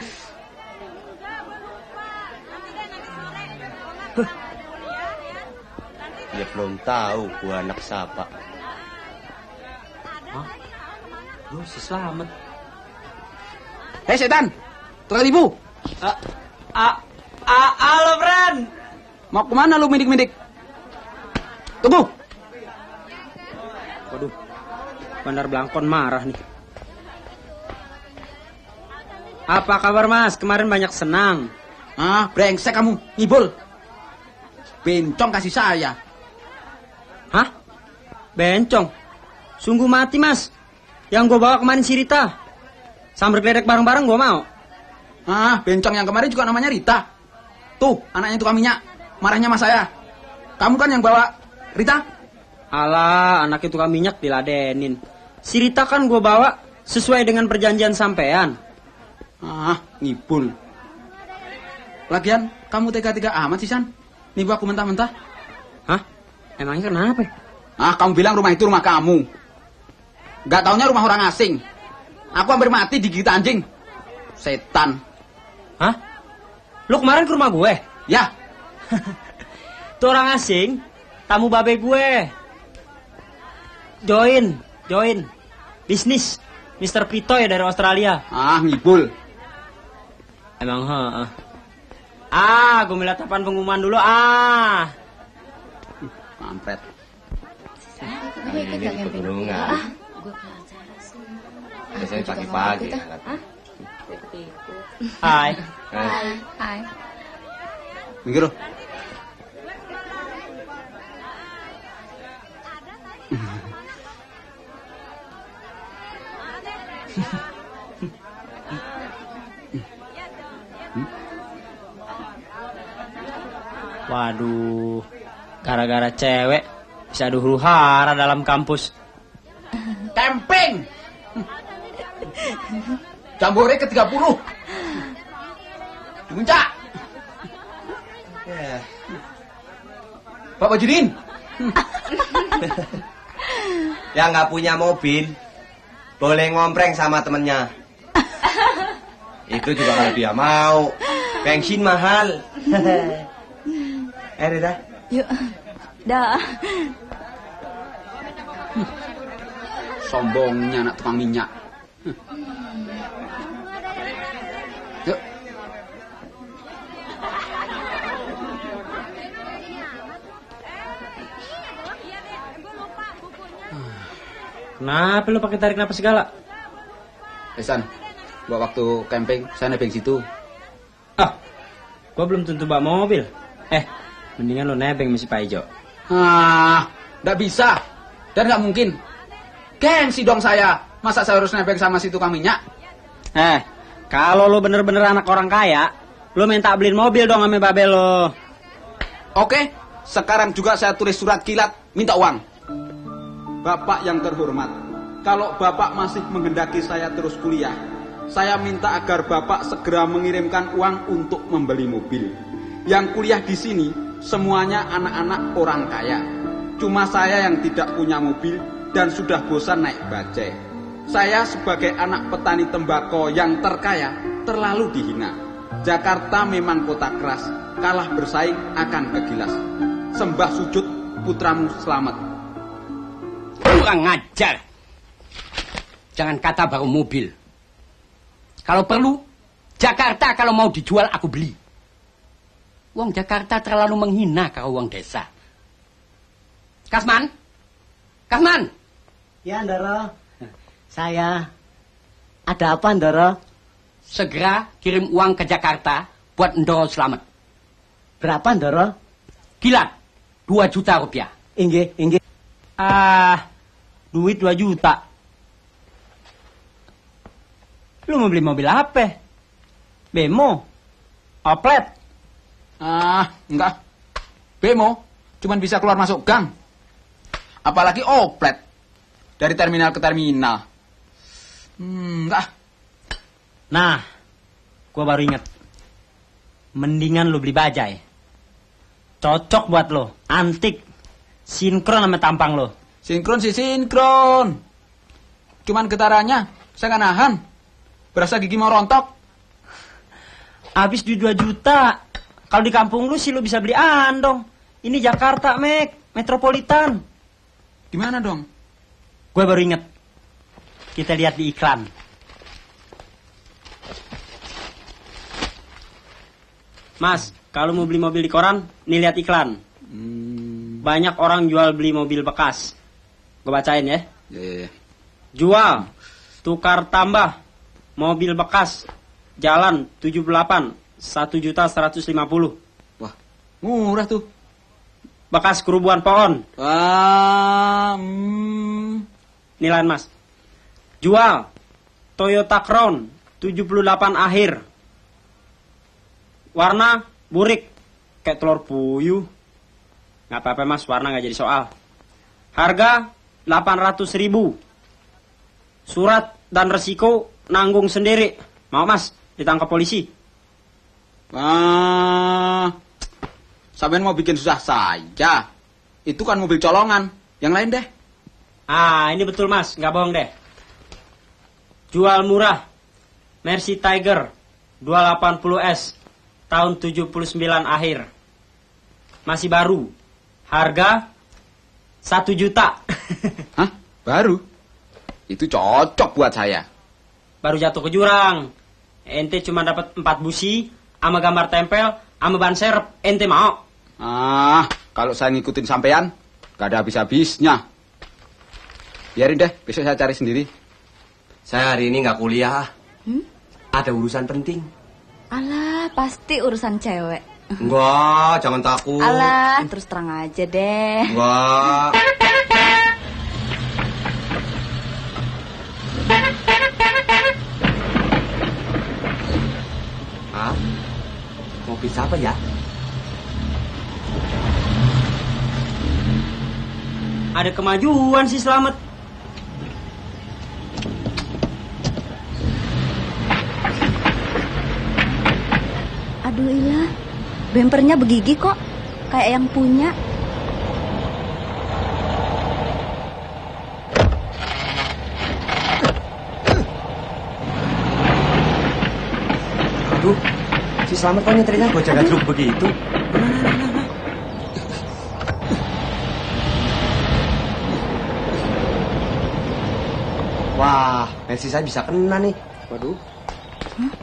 Dia belum tahu gua anak siapa. Hah? Lu si Slamet. Hei setan, tukang ibu. Ah, ah, ah, halo friend. Mau kemana lu mindik-mindik? Tunggu. Waduh, Bandar Blangkon marah nih. Apa kabar mas? Kemarin banyak senang. Ah, brengsek kamu, ngibul. Bencong kasih saya. Hah? Bencong? Sungguh mati mas. Yang gue bawa kemarin si Rita. Sambar geledek bareng-bareng gue mau. Ah, bencong yang kemarin juga namanya Rita. Tuh, anaknya tukang minyak. Marahnya mas saya. Kamu kan yang bawa Rita? Alah, anaknya tukang minyak diladenin. Si Rita kan gue bawa sesuai dengan perjanjian sampean. Ah, ngibul. Lagian, kamu tega-tega amat sih, San. Nipu aku mentah-mentah. Hah? Emangnya kenapa? Ah, kamu bilang rumah itu rumah kamu. Gak taunya rumah orang asing. Aku hampir mati digigit anjing. Setan. Hah? Lu kemarin ke rumah gue? Ya. Itu orang asing, tamu babe gue. Join, join. Bisnis. mister Pitoy dari Australia. Ah, ngibul. Emang, ha. Ah, gue melihat papan pengumuman dulu, ah. Kampret. Ini pegunungan. Biasanya pagi-pagi. Hai. Hai. Hai. Minggir loh. Waduh, gara-gara cewek bisa adu huru hara dalam kampus. Camping. Jambore ke tiga puluh. Puncak. Pak Bajudin. Yang nggak punya mobil boleh ngompreng sama temennya. Itu juga kalau dia mau. Bensin mahal. Eh, Rita. Yuk. Dah. Sombongnya anak tukang minyak. Yuk. Kenapa lu pakai tarik napas segala? Esan, buat waktu camping saya nebeng situ. Ah, gua belum tentu bawa mobil. Eh, mendingan lu nebeng misi Pak Ijo. Ah, nggak bisa dan nggak mungkin. Gengsi dong saya. Masa saya harus nebeng sama si tukang minyak? Eh, kalau lu bener-bener anak orang kaya, lu minta beliin mobil dong sama babe lu. Oke, sekarang juga saya tulis surat kilat minta uang. Bapak yang terhormat, kalau Bapak masih menghendaki saya terus kuliah, saya minta agar Bapak segera mengirimkan uang untuk membeli mobil. Yang kuliah di sini semuanya anak-anak orang kaya. Cuma saya yang tidak punya mobil dan sudah bosan naik bajai. Saya sebagai anak petani tembakau yang terkaya terlalu dihina. Jakarta memang kota keras, kalah bersaing akan kegilas. Sembah sujud putramu selamat. Kurang ngajar. Jangan kata baru mobil. Kalau perlu, Jakarta kalau mau dijual aku beli. Wong Jakarta terlalu menghina kalau wong desa. Kasman? Kasman? Ya, Ndoro. Saya. Ada apa, Ndoro? Segera kirim uang ke Jakarta buat Ndoro selamat. Berapa, Ndoro? Gila, dua juta rupiah. Inggih, inggih. Ah, duit dua juta. Lu mau beli mobil apa? Bemo? Oplet? Ah, enggak. Bemo cuman bisa keluar masuk gang. Apalagi oplet. Dari terminal ke terminal. Hmm, enggak. Nah, gua baru inget. Mendingan lu beli bajai. Cocok buat lo, antik. Sinkron sama tampang lo. Sinkron sih sinkron. Cuman getarannya saya nggak nahan. Berasa gigi mau rontok. Habis di dua juta. Kalau di kampung lu sih lu bisa beli andong. Ini Jakarta, Mek. Metropolitan. Gimana dong? Gue baru inget. Kita lihat di iklan. Mas, kalau mau beli mobil di koran, nih lihat iklan. Hmm. Banyak orang jual beli mobil bekas. Gue bacain ya. Yeah. Jual, tukar tambah, mobil bekas, jalan tujuh puluh delapan, satu juta seratus lima puluh. Wah, murah tuh. Bekas kerubuhan pohon. Wah, hmm. Nilai mas. Jual, Toyota Crown, tujuh puluh delapan akhir. Warna, burik, kayak telur puyuh. Nggak apa-apa mas, warna nggak jadi soal. Harga, delapan ratus ribu. Surat dan resiko, nanggung sendiri. Mau mas, ditangkap polisi. Wah, sampean mau bikin susah saja. Itu kan mobil colongan. Yang lain deh. Ah, ini betul mas, nggak bohong deh. Jual murah, Mercy Tiger, dua delapan puluh S, tahun tujuh puluh sembilan akhir. Masih baru. Harga, satu juta. Hah? Baru? Itu cocok buat saya. Baru jatuh ke jurang. Ente cuma dapat empat busi, sama gambar tempel, sama ban serep. Ente mau? Ah, kalau saya ngikutin sampean, gak ada habis-habisnya. Biarin deh, besok saya cari sendiri. Saya hari ini nggak kuliah. Hmm? Ada urusan penting. Alah, pasti urusan cewek. Enggak, jangan takut. Alah, terus terang aja deh. Enggak. Hah? Mobil siapa ya? Ada kemajuan sih Slamet. Aduh iya, bempernya begigi kok, kayak yang punya. Aduh, si Slamet kok nyetirnya gue jaga jeruk begitu? Wah, Mercy saya bisa kena nih. Waduh. Hah?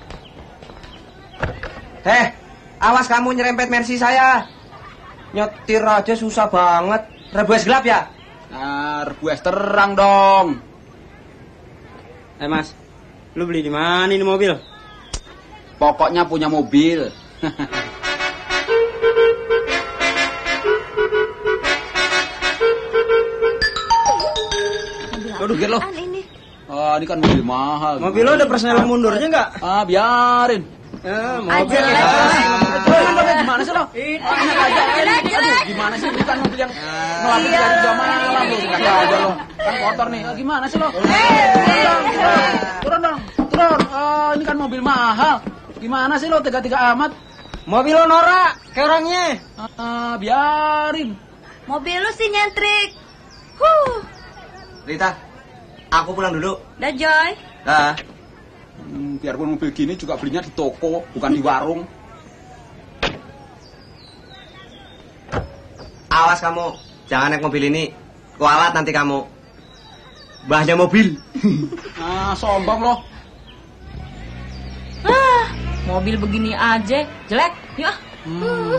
Heh, awas kamu nyerempet Mercy saya. Nyetir aja susah banget. Rebues gelap ya? Nah, rebues terang dong. Eh mas, lu beli di mana ini mobil? Pokoknya punya mobil. Aduh, gear lo. ini. Ah, ini kan mobil mahal. Mobil lo ada persneling mundurnya nggak? Ah, biarin. Ya, mobil. Gimana sih lo? Enak aja. Aduh, gimana sih? Bukan mobil yang ngelapin dari jam malam lo. Enggak ada lo. Kan kotor nih. Gimana sih lo? Turun dong. Turun. Oh, ini kan mobil mahal. Gimana sih lo tega-tega amat? Mobil lo norak, kayak orangnya. Ah, biarin. Mobil lu sih nyentrik. Huh. Rita, Aku pulang dulu. Dah, Joy. Dah. Hmm, biarpun mobil gini juga belinya di toko, bukan di warung. Awas kamu, jangan naik mobil ini. Kualat nanti kamu. Mbahnya mobil. Ah, sombong loh. Ah, mobil begini aja, jelek. Yuk. Hmm.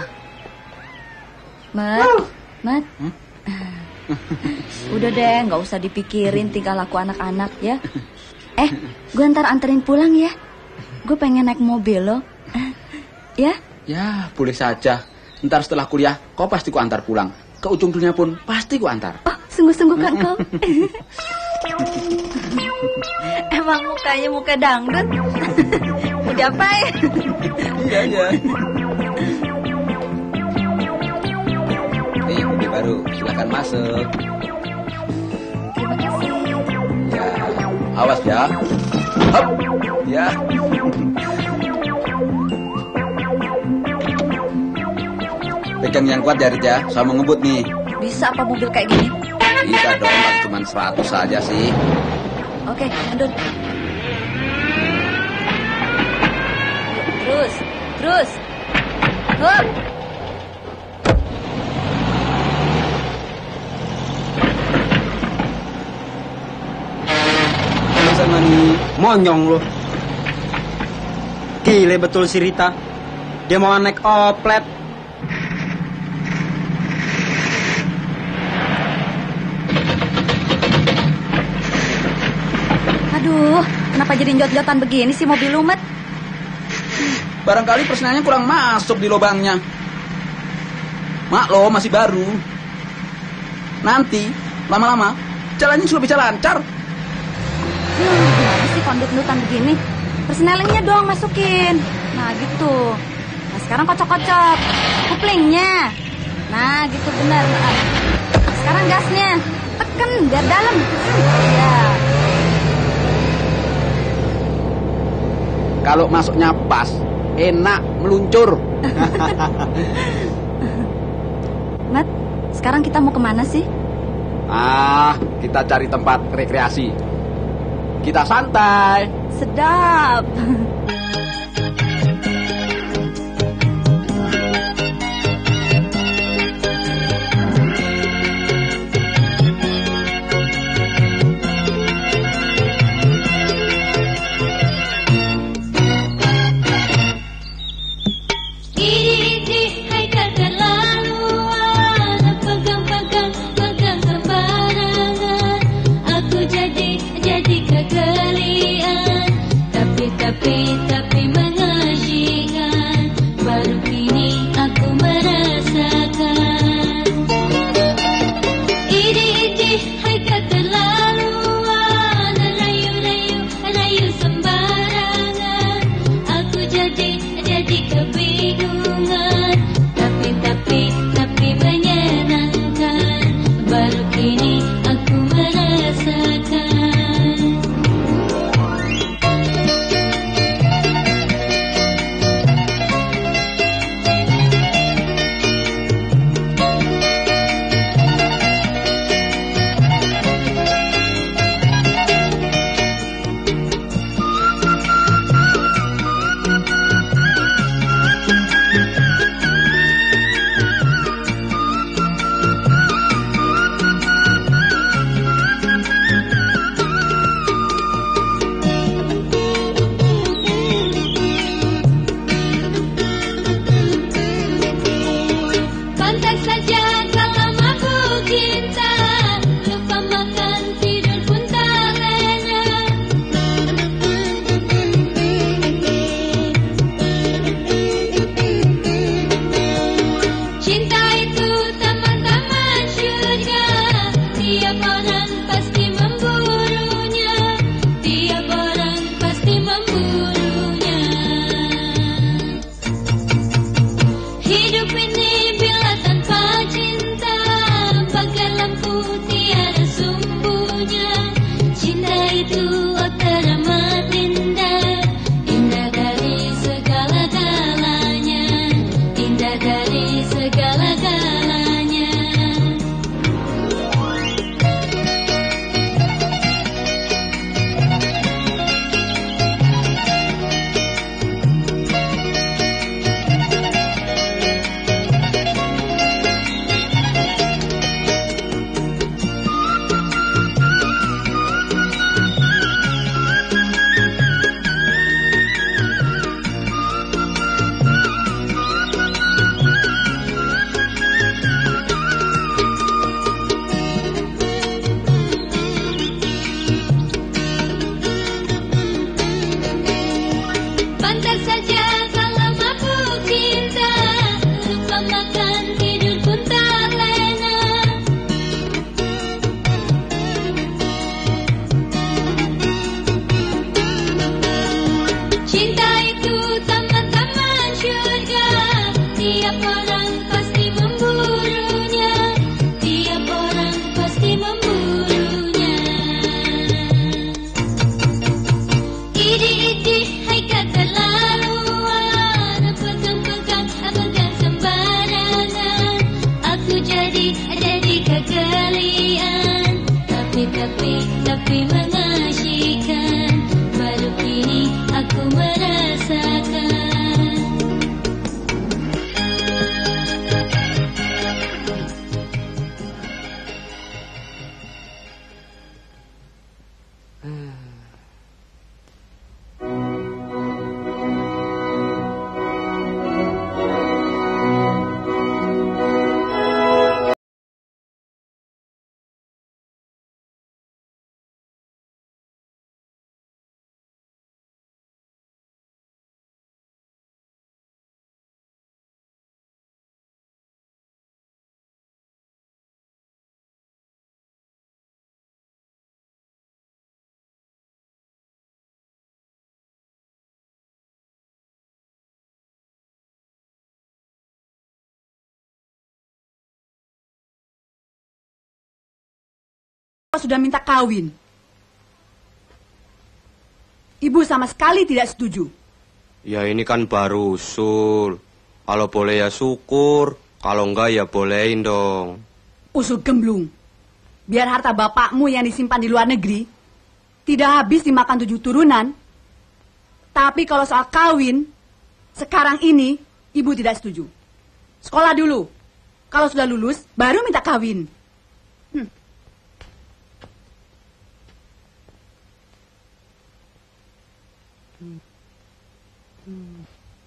Mat, Mat. Hmm? Udah deh, nggak usah dipikirin tingkah laku anak-anak ya. Eh, gue ntar anterin pulang ya. Gue pengen naik mobil lo. Ya? Ya, boleh saja. Ntar setelah kuliah, kau pasti ku antar pulang. Ke ujung dunia pun pasti ku antar. Oh, sungguh-sungguh kan kau? Emang mukanya muka dangdut? Mau diapain? Iya, iya. Nih, mobil baru. Silakan masuk. Terima kasih. Ya, awas ya. Hop. Ya. Pegang yang kuat ya, Rit ya. Saya mau ngebut nih. Bisa apa mobil kayak gini? Bisa dong, cuma seratus saja sih. Oke, mundur. Terus, terus. Hup. Sama nih, monyong loh. Gile betul si Rita. Dia mau naik oplet. Aduh, kenapa jadi njot-njotan begini sih mobil lu, Mat? Barangkali persenannya kurang masuk di lubangnya. Mak lo masih baru. Nanti, lama-lama, jalannya sudah bisa lancar. Yuh, gimana sih kondut-kondutan begini? Persnelingnya dong masukin. Nah gitu. Nah sekarang kocok-kocok kuplingnya. Nah gitu benar. Nah, sekarang gasnya tekan biar dalam. Ya. Kalau masuknya pas, enak meluncur. Mat, sekarang kita mau kemana sih? Ah, kita cari tempat rekreasi. Kita santai. Sedap. Idih, hai keterlaluan, pegang-pegang, pegang sembarangan. Aku jadi, jadi kegelian, tapi, tapi, tapi mengapa? saja kalau mabuk cinta, lupa makan tidur pun tak lena. Cinta itu taman-taman surga, tiap orang pasti memburunya, tiap orang pasti memburunya. Idih-idih hai keterlaluan, pegang-pegang pegang sembarangan, aku jadi jadi kegelian, tapi tapi tapi mengasyikkan, baru kini aku merasakan. Sudah minta kawin. Ibu sama sekali tidak setuju. Ya ini kan baru usul. Kalau boleh ya syukur, kalau enggak ya bolehin dong. Usul gemblung. Biar harta bapakmu yang disimpan di luar negeri tidak habis dimakan tujuh turunan. Tapi kalau soal kawin, sekarang ini ibu tidak setuju. Sekolah dulu. Kalau sudah lulus, baru minta kawin. Hmm. Hmm.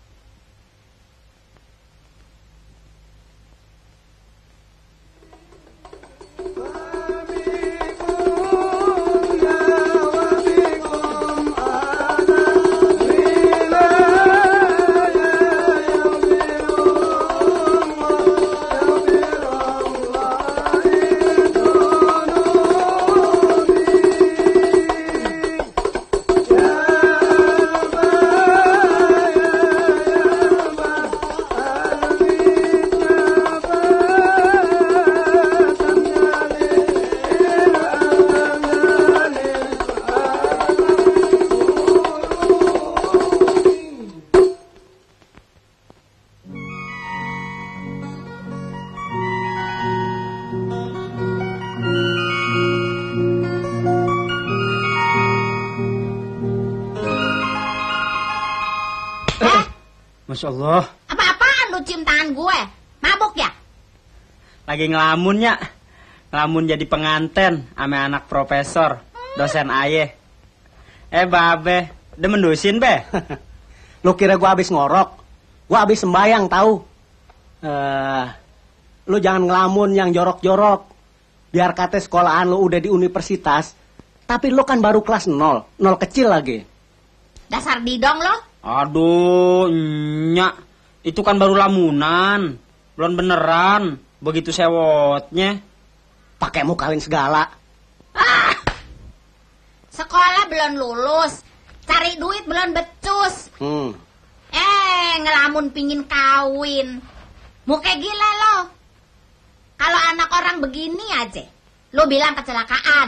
Masya Allah. Apa-apaan lu cium tangan gue? Mabuk ya? Lagi ngelamun ya. Ngelamun jadi penganten sama anak profesor, dosen aye. Eh babe, demen dusin be. Lu kira gua habis ngorok? Gua habis sembayang tahu. Eh, lu jangan ngelamun yang jorok-jorok. Biar kata sekolahan lu udah di universitas, tapi lu kan baru kelas nol, nol kecil lagi. Dasar didong lo. Aduh, nyak, itu kan baru lamunan, belum beneran, begitu sewotnya. Pakai mau kawin segala. Ah! Sekolah belum lulus, cari duit belum becus. Hmm. Eh, ngelamun pingin kawin. Muka gila lo. Kalau anak orang begini aja, lo bilang kecelakaan.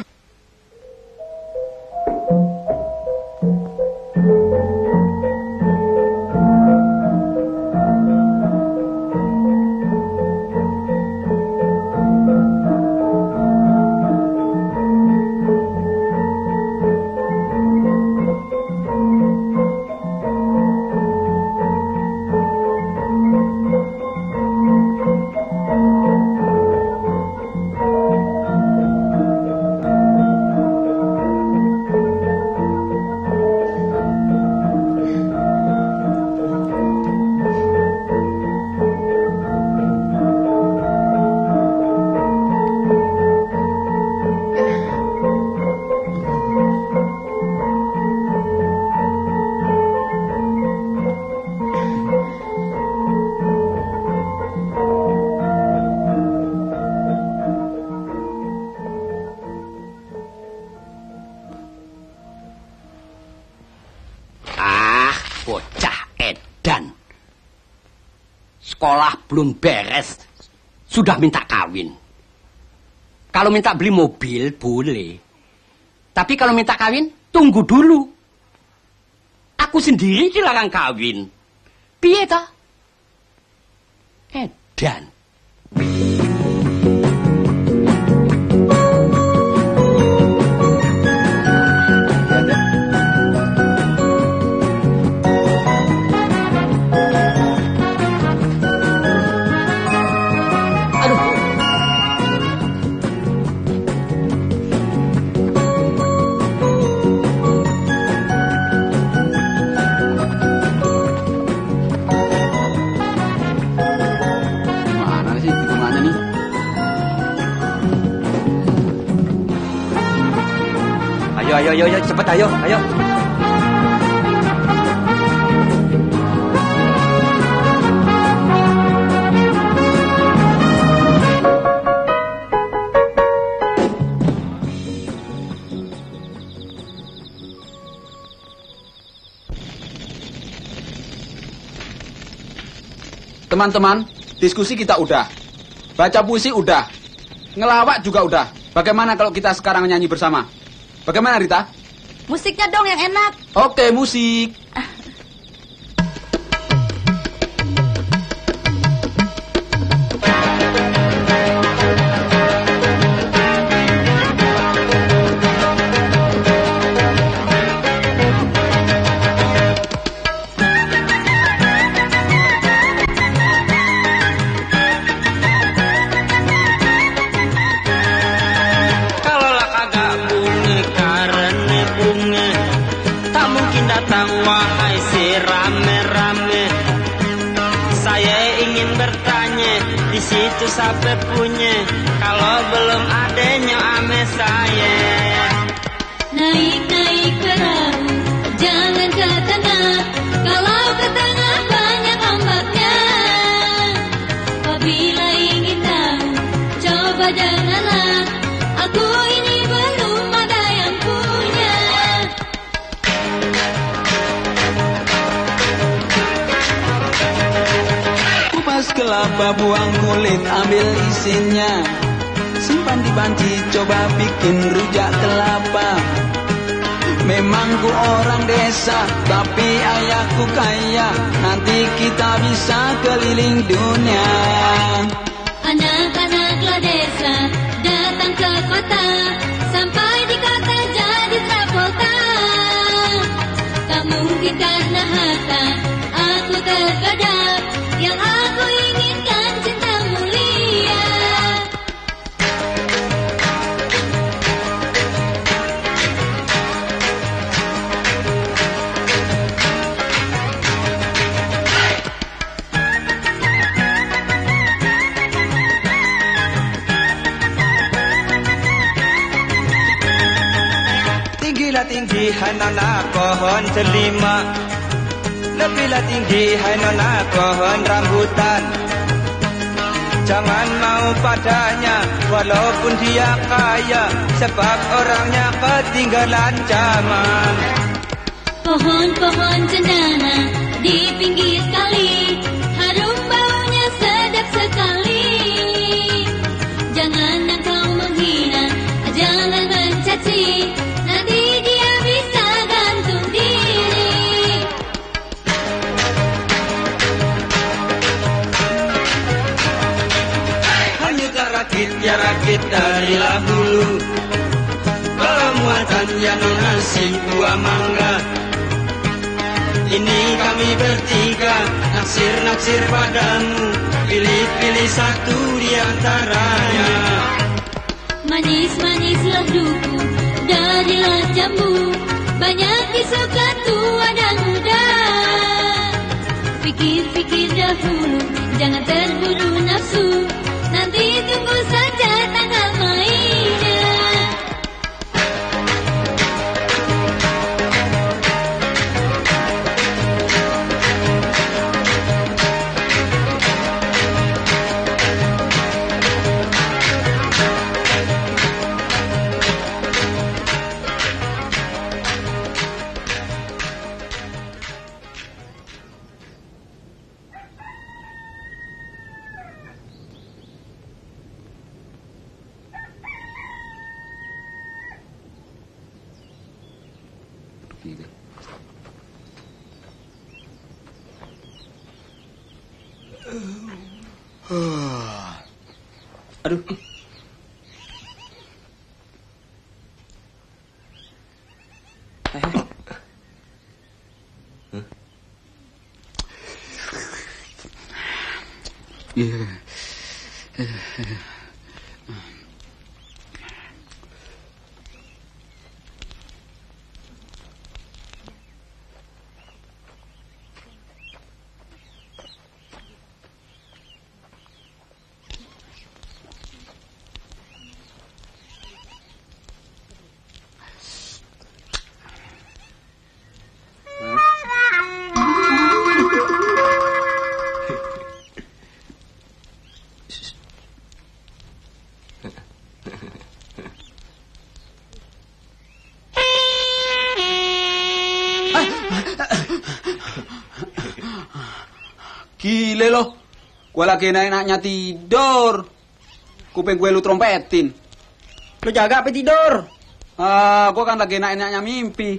bocah edan. Sekolah belum beres, sudah minta kawin. Kalau minta beli mobil, boleh. Tapi kalau minta kawin, tunggu dulu. Aku sendiri dilarang kawin. Piye toh? Edan. Ayo, ayo, ayo, cepet, ayo, ayo. Teman-teman, diskusi kita udah. Baca puisi udah. Ngelawak juga udah. Bagaimana kalau kita sekarang nyanyi bersama? Bagaimana, Rita? Musiknya dong yang enak. Oke, musik. Sampai punya kalau belum adanya ame saya. Naik naik perahu, jangan ke tengah. Kalau ke tengah banyak ombaknya. Apabila ingin tahu, coba janganlah. Aku ini belum ada yang punya. Kupas kelapa, buang kulit, ambil isinya. Simpan di panci, coba bikin rujak kelapa. Memang ku orang desa, tapi ayahku kaya. Nanti kita bisa keliling dunia. Anak-anaklah desa datang ke kota. Sampai di kota jadi Travolta. Tak mungkin karena harta aku tergadap. Yang aku inginkan cinta mulia. Tinggilah tinggi hai nona pohon delima. Lebihlah tinggi hai nona pohon rambutan. Jangan mau padanya walaupun dia kaya, sebab orangnya ketinggalan zaman. Pohon-pohon cendana di pinggir kali, harum baunya sedap sekali. Jangan engkau menghina, jangan mencaci, nanti dia bisa gantung diri. Hanya rakit ya rakit dari dahulu. Bawa muatannya nona si buah mangga. Ini kami bertiga naksir-naksir padamu. Pilih-pilih satu di antaranya. Manis-manislah duku, darilah jambu. Banyak disuka tua dan muda. Pikir-pikir dahulu, jangan terburu nafsu. Nanti tunggu saja tanggal mainnya. Aduh. Iya. Gile loh, gue lagi enak-enaknya tidur. Kuping gue lu trompetin. Lu jaga apa tidur? Ah, gue kan lagi enak-enaknya mimpi.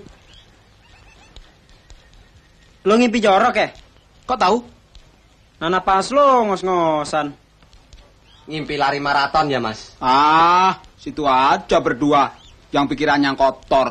Lu ngimpi jorok ya? Kok tahu? Nana pas lo ngos-ngosan. Ngimpi lari maraton ya, Mas? Ah, situ aja berdua yang pikirannya kotor.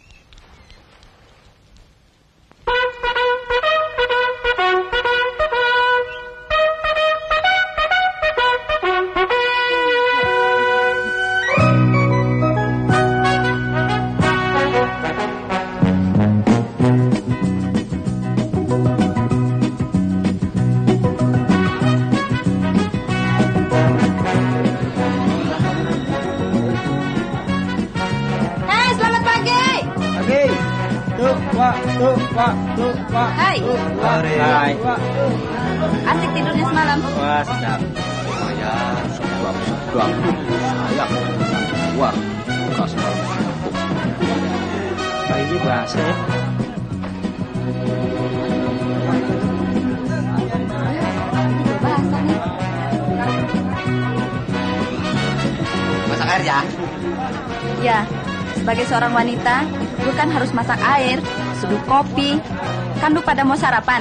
Hai. Hai. Asik tidurnya semalam. Wah, sedap. Saya sedang-sedang saya keluar bekas Ini bahasa ya. Masak air ya? Ya, sebagai seorang wanita, lu kan harus masak air, seduh kopi. Kan lu pada mau sarapan.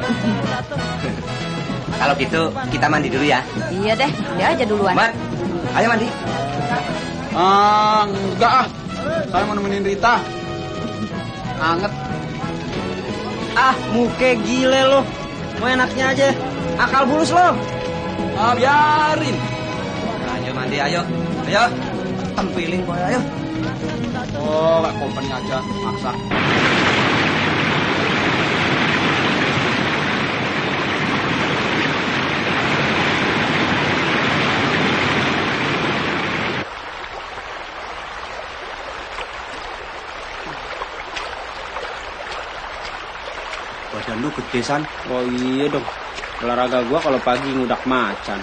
Kalau gitu, kita mandi dulu ya. Iya deh, dia aja duluan. Mar, ayo mandi. Ah, enggak ah. Saya mau nemenin Rita. Anget. Ah, muke gile lo. Mau enaknya aja. Akal bulus lo. Ah, biarin. Ayo mandi, ayo. Ayo. Tempilin boy, ayo. Oh, gak company aja, maksa. Badan lu gede, San. Oh iya dong. Olahraga gua kalau pagi ngudak macan.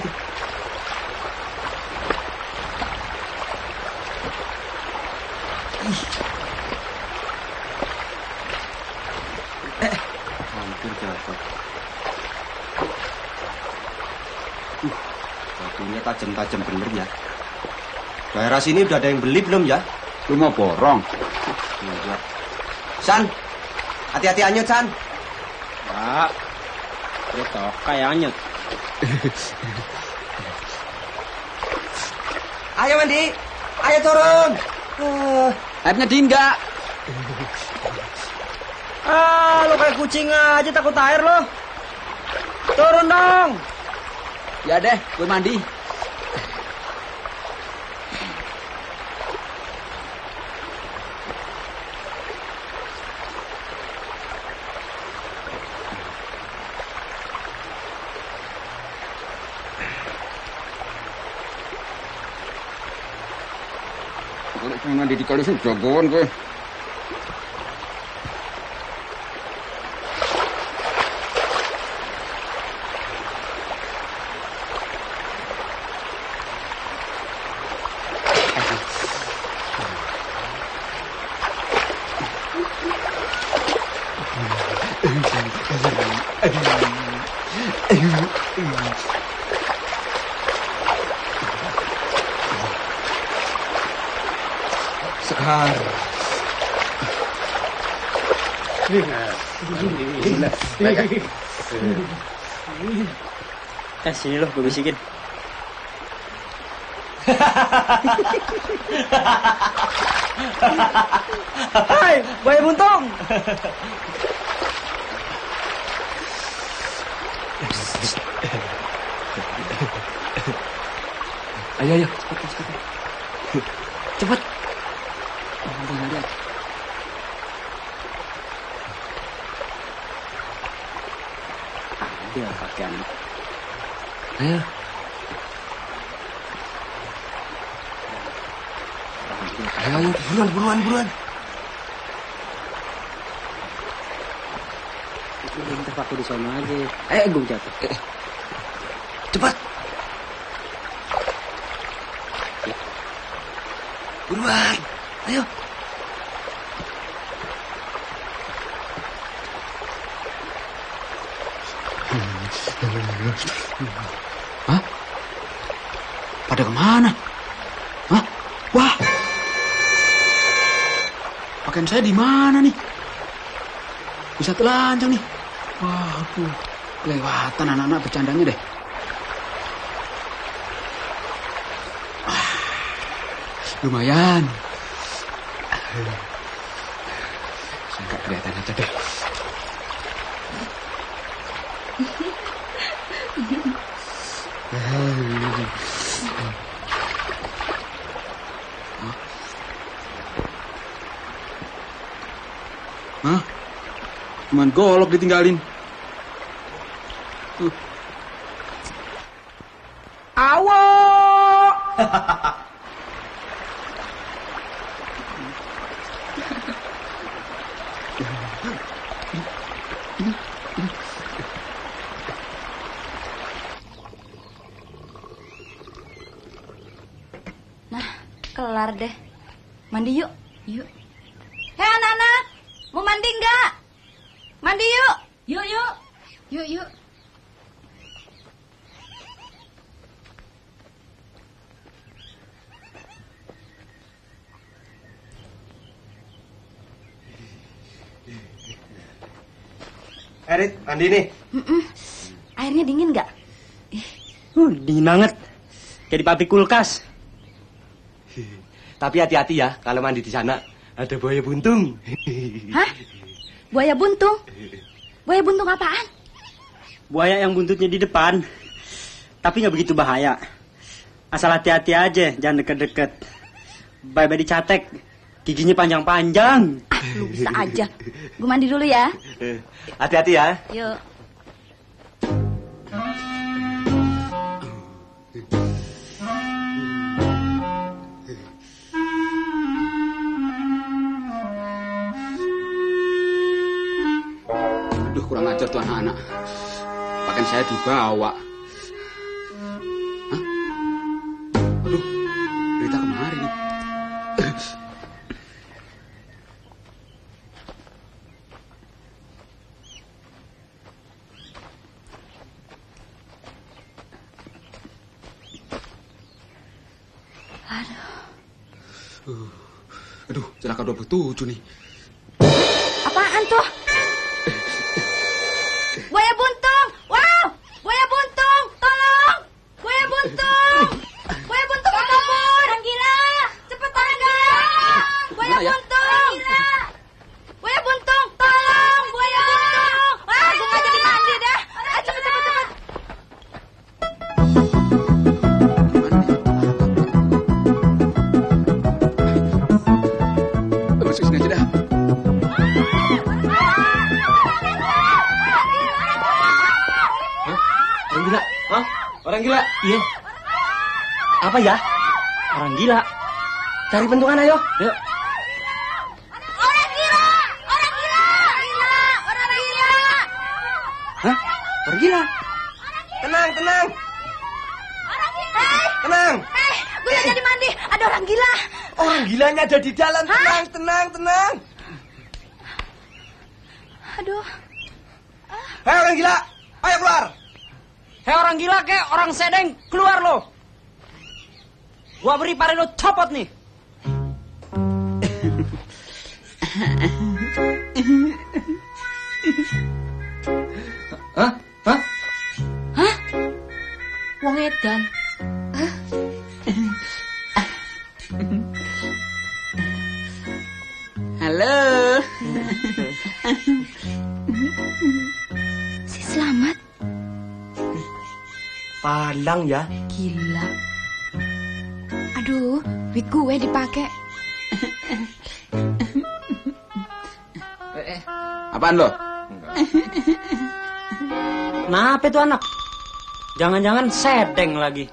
Eh, hampir jatuh. Uh, batunya tajam-tajam bener ya. Daerah sini udah ada yang beli belum ya? Lu mau borong? Iya. San, hati-hati anyut, San. Pak, dia tokai anyut. Ayo mandi, ayo turun. Uh. Airnya dingin nggak? Ah, lo kayak kucing aja takut air lo. Turun dong. Ya deh, gue mandi. Kalau mandi di kali itu jagoan gue. Sekar. Eh, sini loh, gue bisikin. Hai, buaya buntung. Ayo, ayo, cepat, cepat. Cepat. Dia pakaian. Ayo. Ayo, ayo, buruan, buruan, buruan. Itu yang terpaku di sana aja. Eh, gue jatuh. Eh. Cepat. Buruan. Ayo. Hah? Pada kemana? Hah? Wah! Pakaian saya di mana nih? Bisa telanjang nih. Wah, aduh. Kelewatan anak-anak bercandanya deh. Ah, lumayan. Saya nggak kelihatan aja deh. Hah? Cuman golok ditinggalin. Tuh. Awo! Nah, kelar deh. Mandi yuk. Yuk. Hei anak-anak, mau mandi nggak? Mandi yuk. Yuk, yuk. Yuk, yuk. Erit, mandi nih. Mm-mm. Airnya dingin nggak? Uh, dingin banget. Kayak di pabrik kulkas. Tapi hati-hati ya, kalau mandi di sana ada buaya buntung. Hah? Buaya buntung? Buaya buntung apaan? Buaya yang buntutnya di depan. Tapi nggak begitu bahaya. Asal hati-hati aja, jangan deket-deket. Bye-bye dicatek. Giginya panjang-panjang. Ah, lu bisa aja. Gue mandi dulu ya. Hati-hati ya. Yuk. Aduh, kurang ajar tuh anak-anak. Pakaian saya dibawa. Hah? Aduh, Rita kemari nih. Uh, aduh, celaka dua puluh tujuh nih. Apaan tuh? Buaya buntung! Wow! Buaya buntung! Tolong! Buaya buntung! Buaya buntung kabur! Orang gila! Cepetan gila! Buaya buntung! Buaya buntung! Tolong! Buaya buntung! Wah, gue nggak jadi mandi dah! Ayo cepet cepet cepet! Masuk sini aja dah. Orang gila? Hah? Orang gila? Iya. Apa ya? Orang gila. Cari bentukan ayo. Yuk. Orang gila! Orang gila! Gila! Orang gila! Hah? Orang gila? Tenang, tenang. Hei! Tenang. Hei! Gue nggak jadi mandi! Ada orang gila! Orang gilanya ada di dalam. Tenang, tenang, tenang. Aduh. Hei orang gila, ayo keluar. Hei orang gila kek, orang sedeng, keluar lo. Gua beri pare lo copot nih. Hah? Hah? Hah? Halang ya. Gila. Aduh, duit gue dipakai. Apaan lo? Kenapa itu anak? Jangan-jangan sedeng lagi.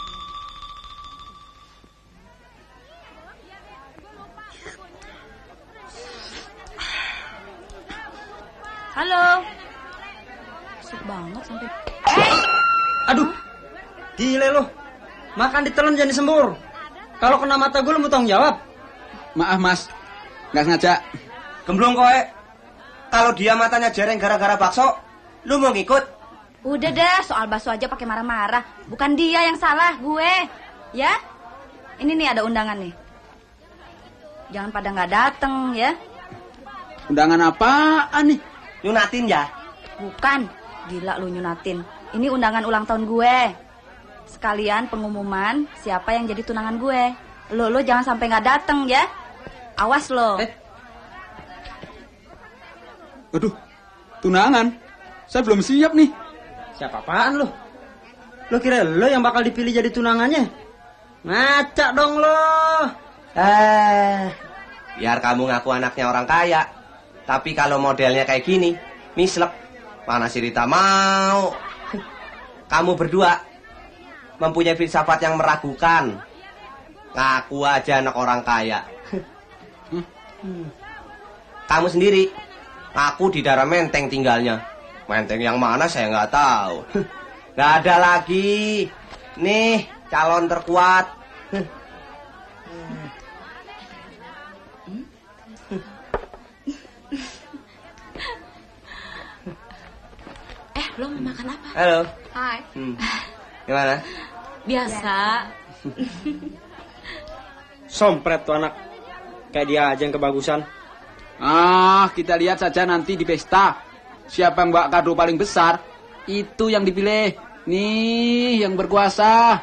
Halo. Asik banget sampai. Aduh, gile lo. Makan ditelan jadi sembur. Kalau kena mata gue, lo mau tanggung jawab. Maaf mas, nggak sengaja. Gemblong kowe. Kalau dia matanya jereng gara-gara bakso, lu mau ngikut? Udah dah, soal bakso aja pakai marah-marah. Bukan dia yang salah, gue. Ya? Ini nih ada undangan nih. Jangan pada nggak dateng ya. Undangan apaan nih? Nyunatin ya? Bukan. Gila lu nyunatin. Ini undangan ulang tahun gue. Sekalian pengumuman siapa yang jadi tunangan gue. Lo lo jangan sampai nggak dateng ya. Awas lo. Eh. Aduh, tunangan. Saya belum siap nih. Siapa apaan lo? Lo kira lo yang bakal dipilih jadi tunangannya? Ngaca dong lo. Eh, biar kamu ngaku anaknya orang kaya. Tapi kalau modelnya kayak gini, mislek. Mana si Rita mau? Kamu berdua mempunyai filsafat yang meragukan. Ngaku aja anak orang kaya. Kamu sendiri ngaku di daerah Menteng tinggalnya. Menteng yang mana saya nggak tahu. Nggak ada lagi. Nih calon terkuat. Eh, lo mau makan apa? Halo. Hai. Hmm. Gimana? Biasa. Sompret tuh anak. Kayak dia aja yang kebagusan. Ah, kita lihat saja nanti di pesta. Siapa yang bawa kado paling besar, itu yang dipilih. Nih, yang berkuasa.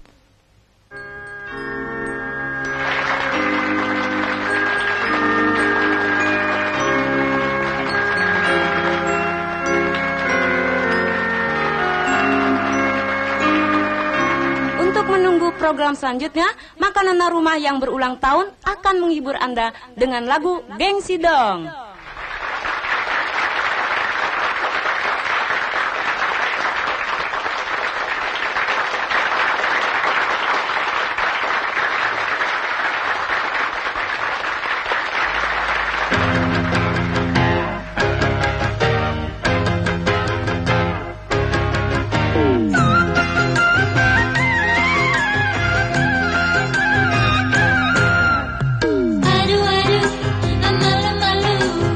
Menunggu program selanjutnya, Makanan Rumah yang berulang tahun akan menghibur Anda dengan lagu Gengsi Dong. Aduh aduh, malu malu.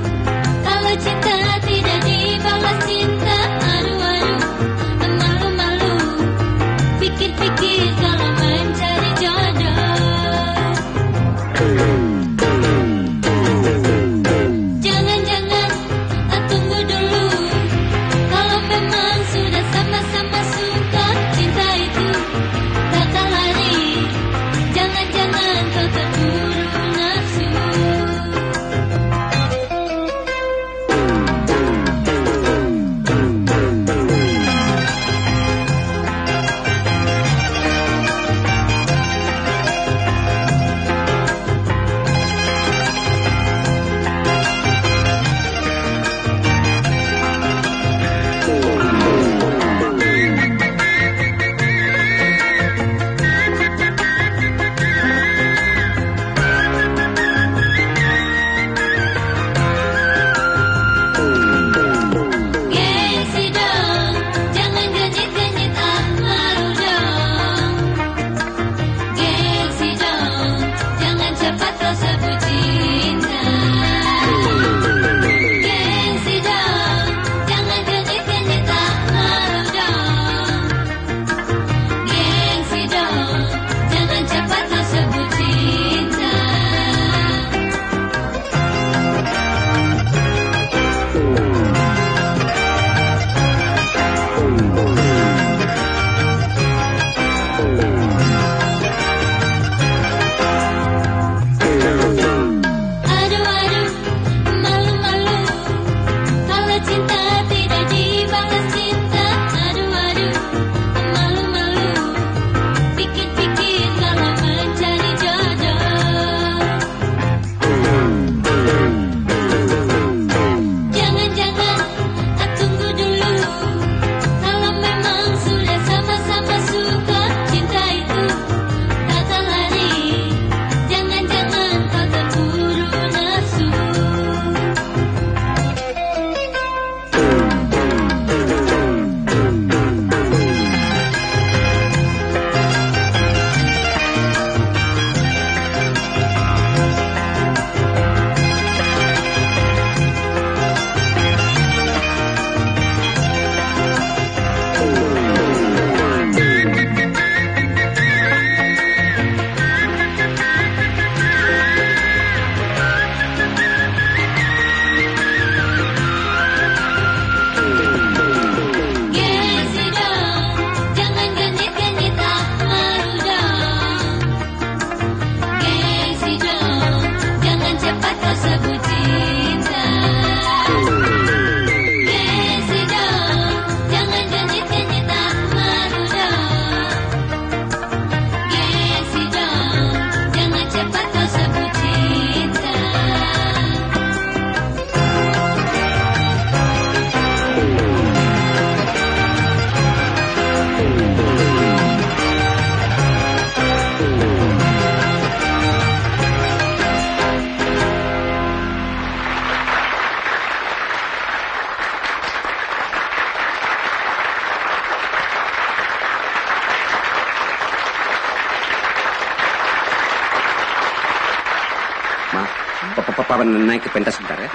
Papa naik ke pentas sebentar ya.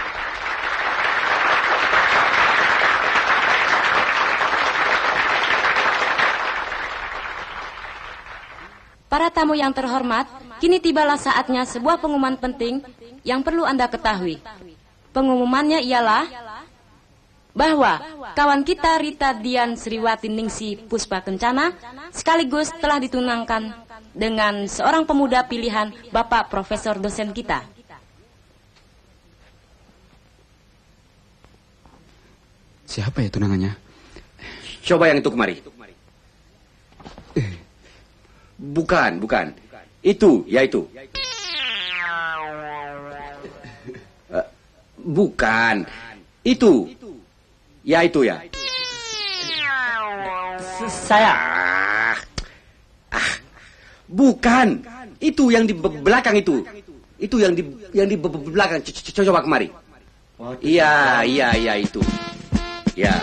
Para tamu yang terhormat, kini tibalah saatnya sebuah pengumuman penting yang perlu Anda ketahui. Pengumumannya ialah bahwa kawan kita Rita Dian Sriwati Ningsi Puspa Kencana sekaligus telah ditunangkan dengan seorang pemuda pilihan Bapak Profesor dosen kita. Siapa ya tunangannya? Coba yang itu kemari. Bukan, bukan. Itu, ya itu. Uh, bukan. Itu. Ya itu ya. Saya. Ah, ah, bukan. Itu yang di belakang itu. Itu yang di yang di belakang. Coba kemari. Iya, iya, iya itu. Ya.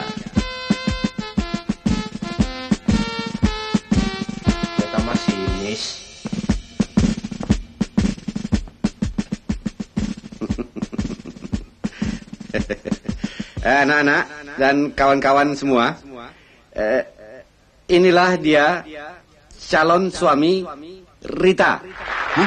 Anak-anak dan kawan-kawan semua, eh, inilah dia calon suami Rita. Hah?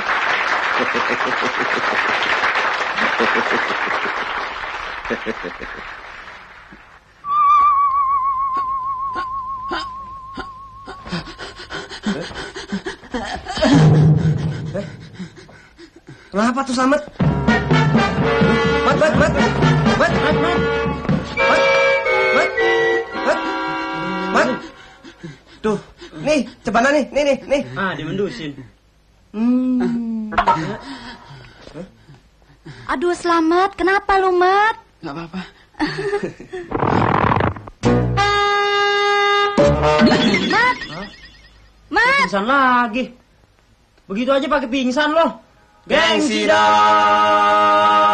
Kenapa tuh Slamet? Mat, mat, mat, mat, mat, mat. Mat, mat, mat, tuh, nih, cebana nih, nih, nih, nih. Ah, dimendusin. Hmm. Aduh, Slamet, kenapa lu, Mat? Gak apa-apa. Mat, Mat. Pingsan lagi. Begitu aja pakai pingsan loh. Gengsi dong.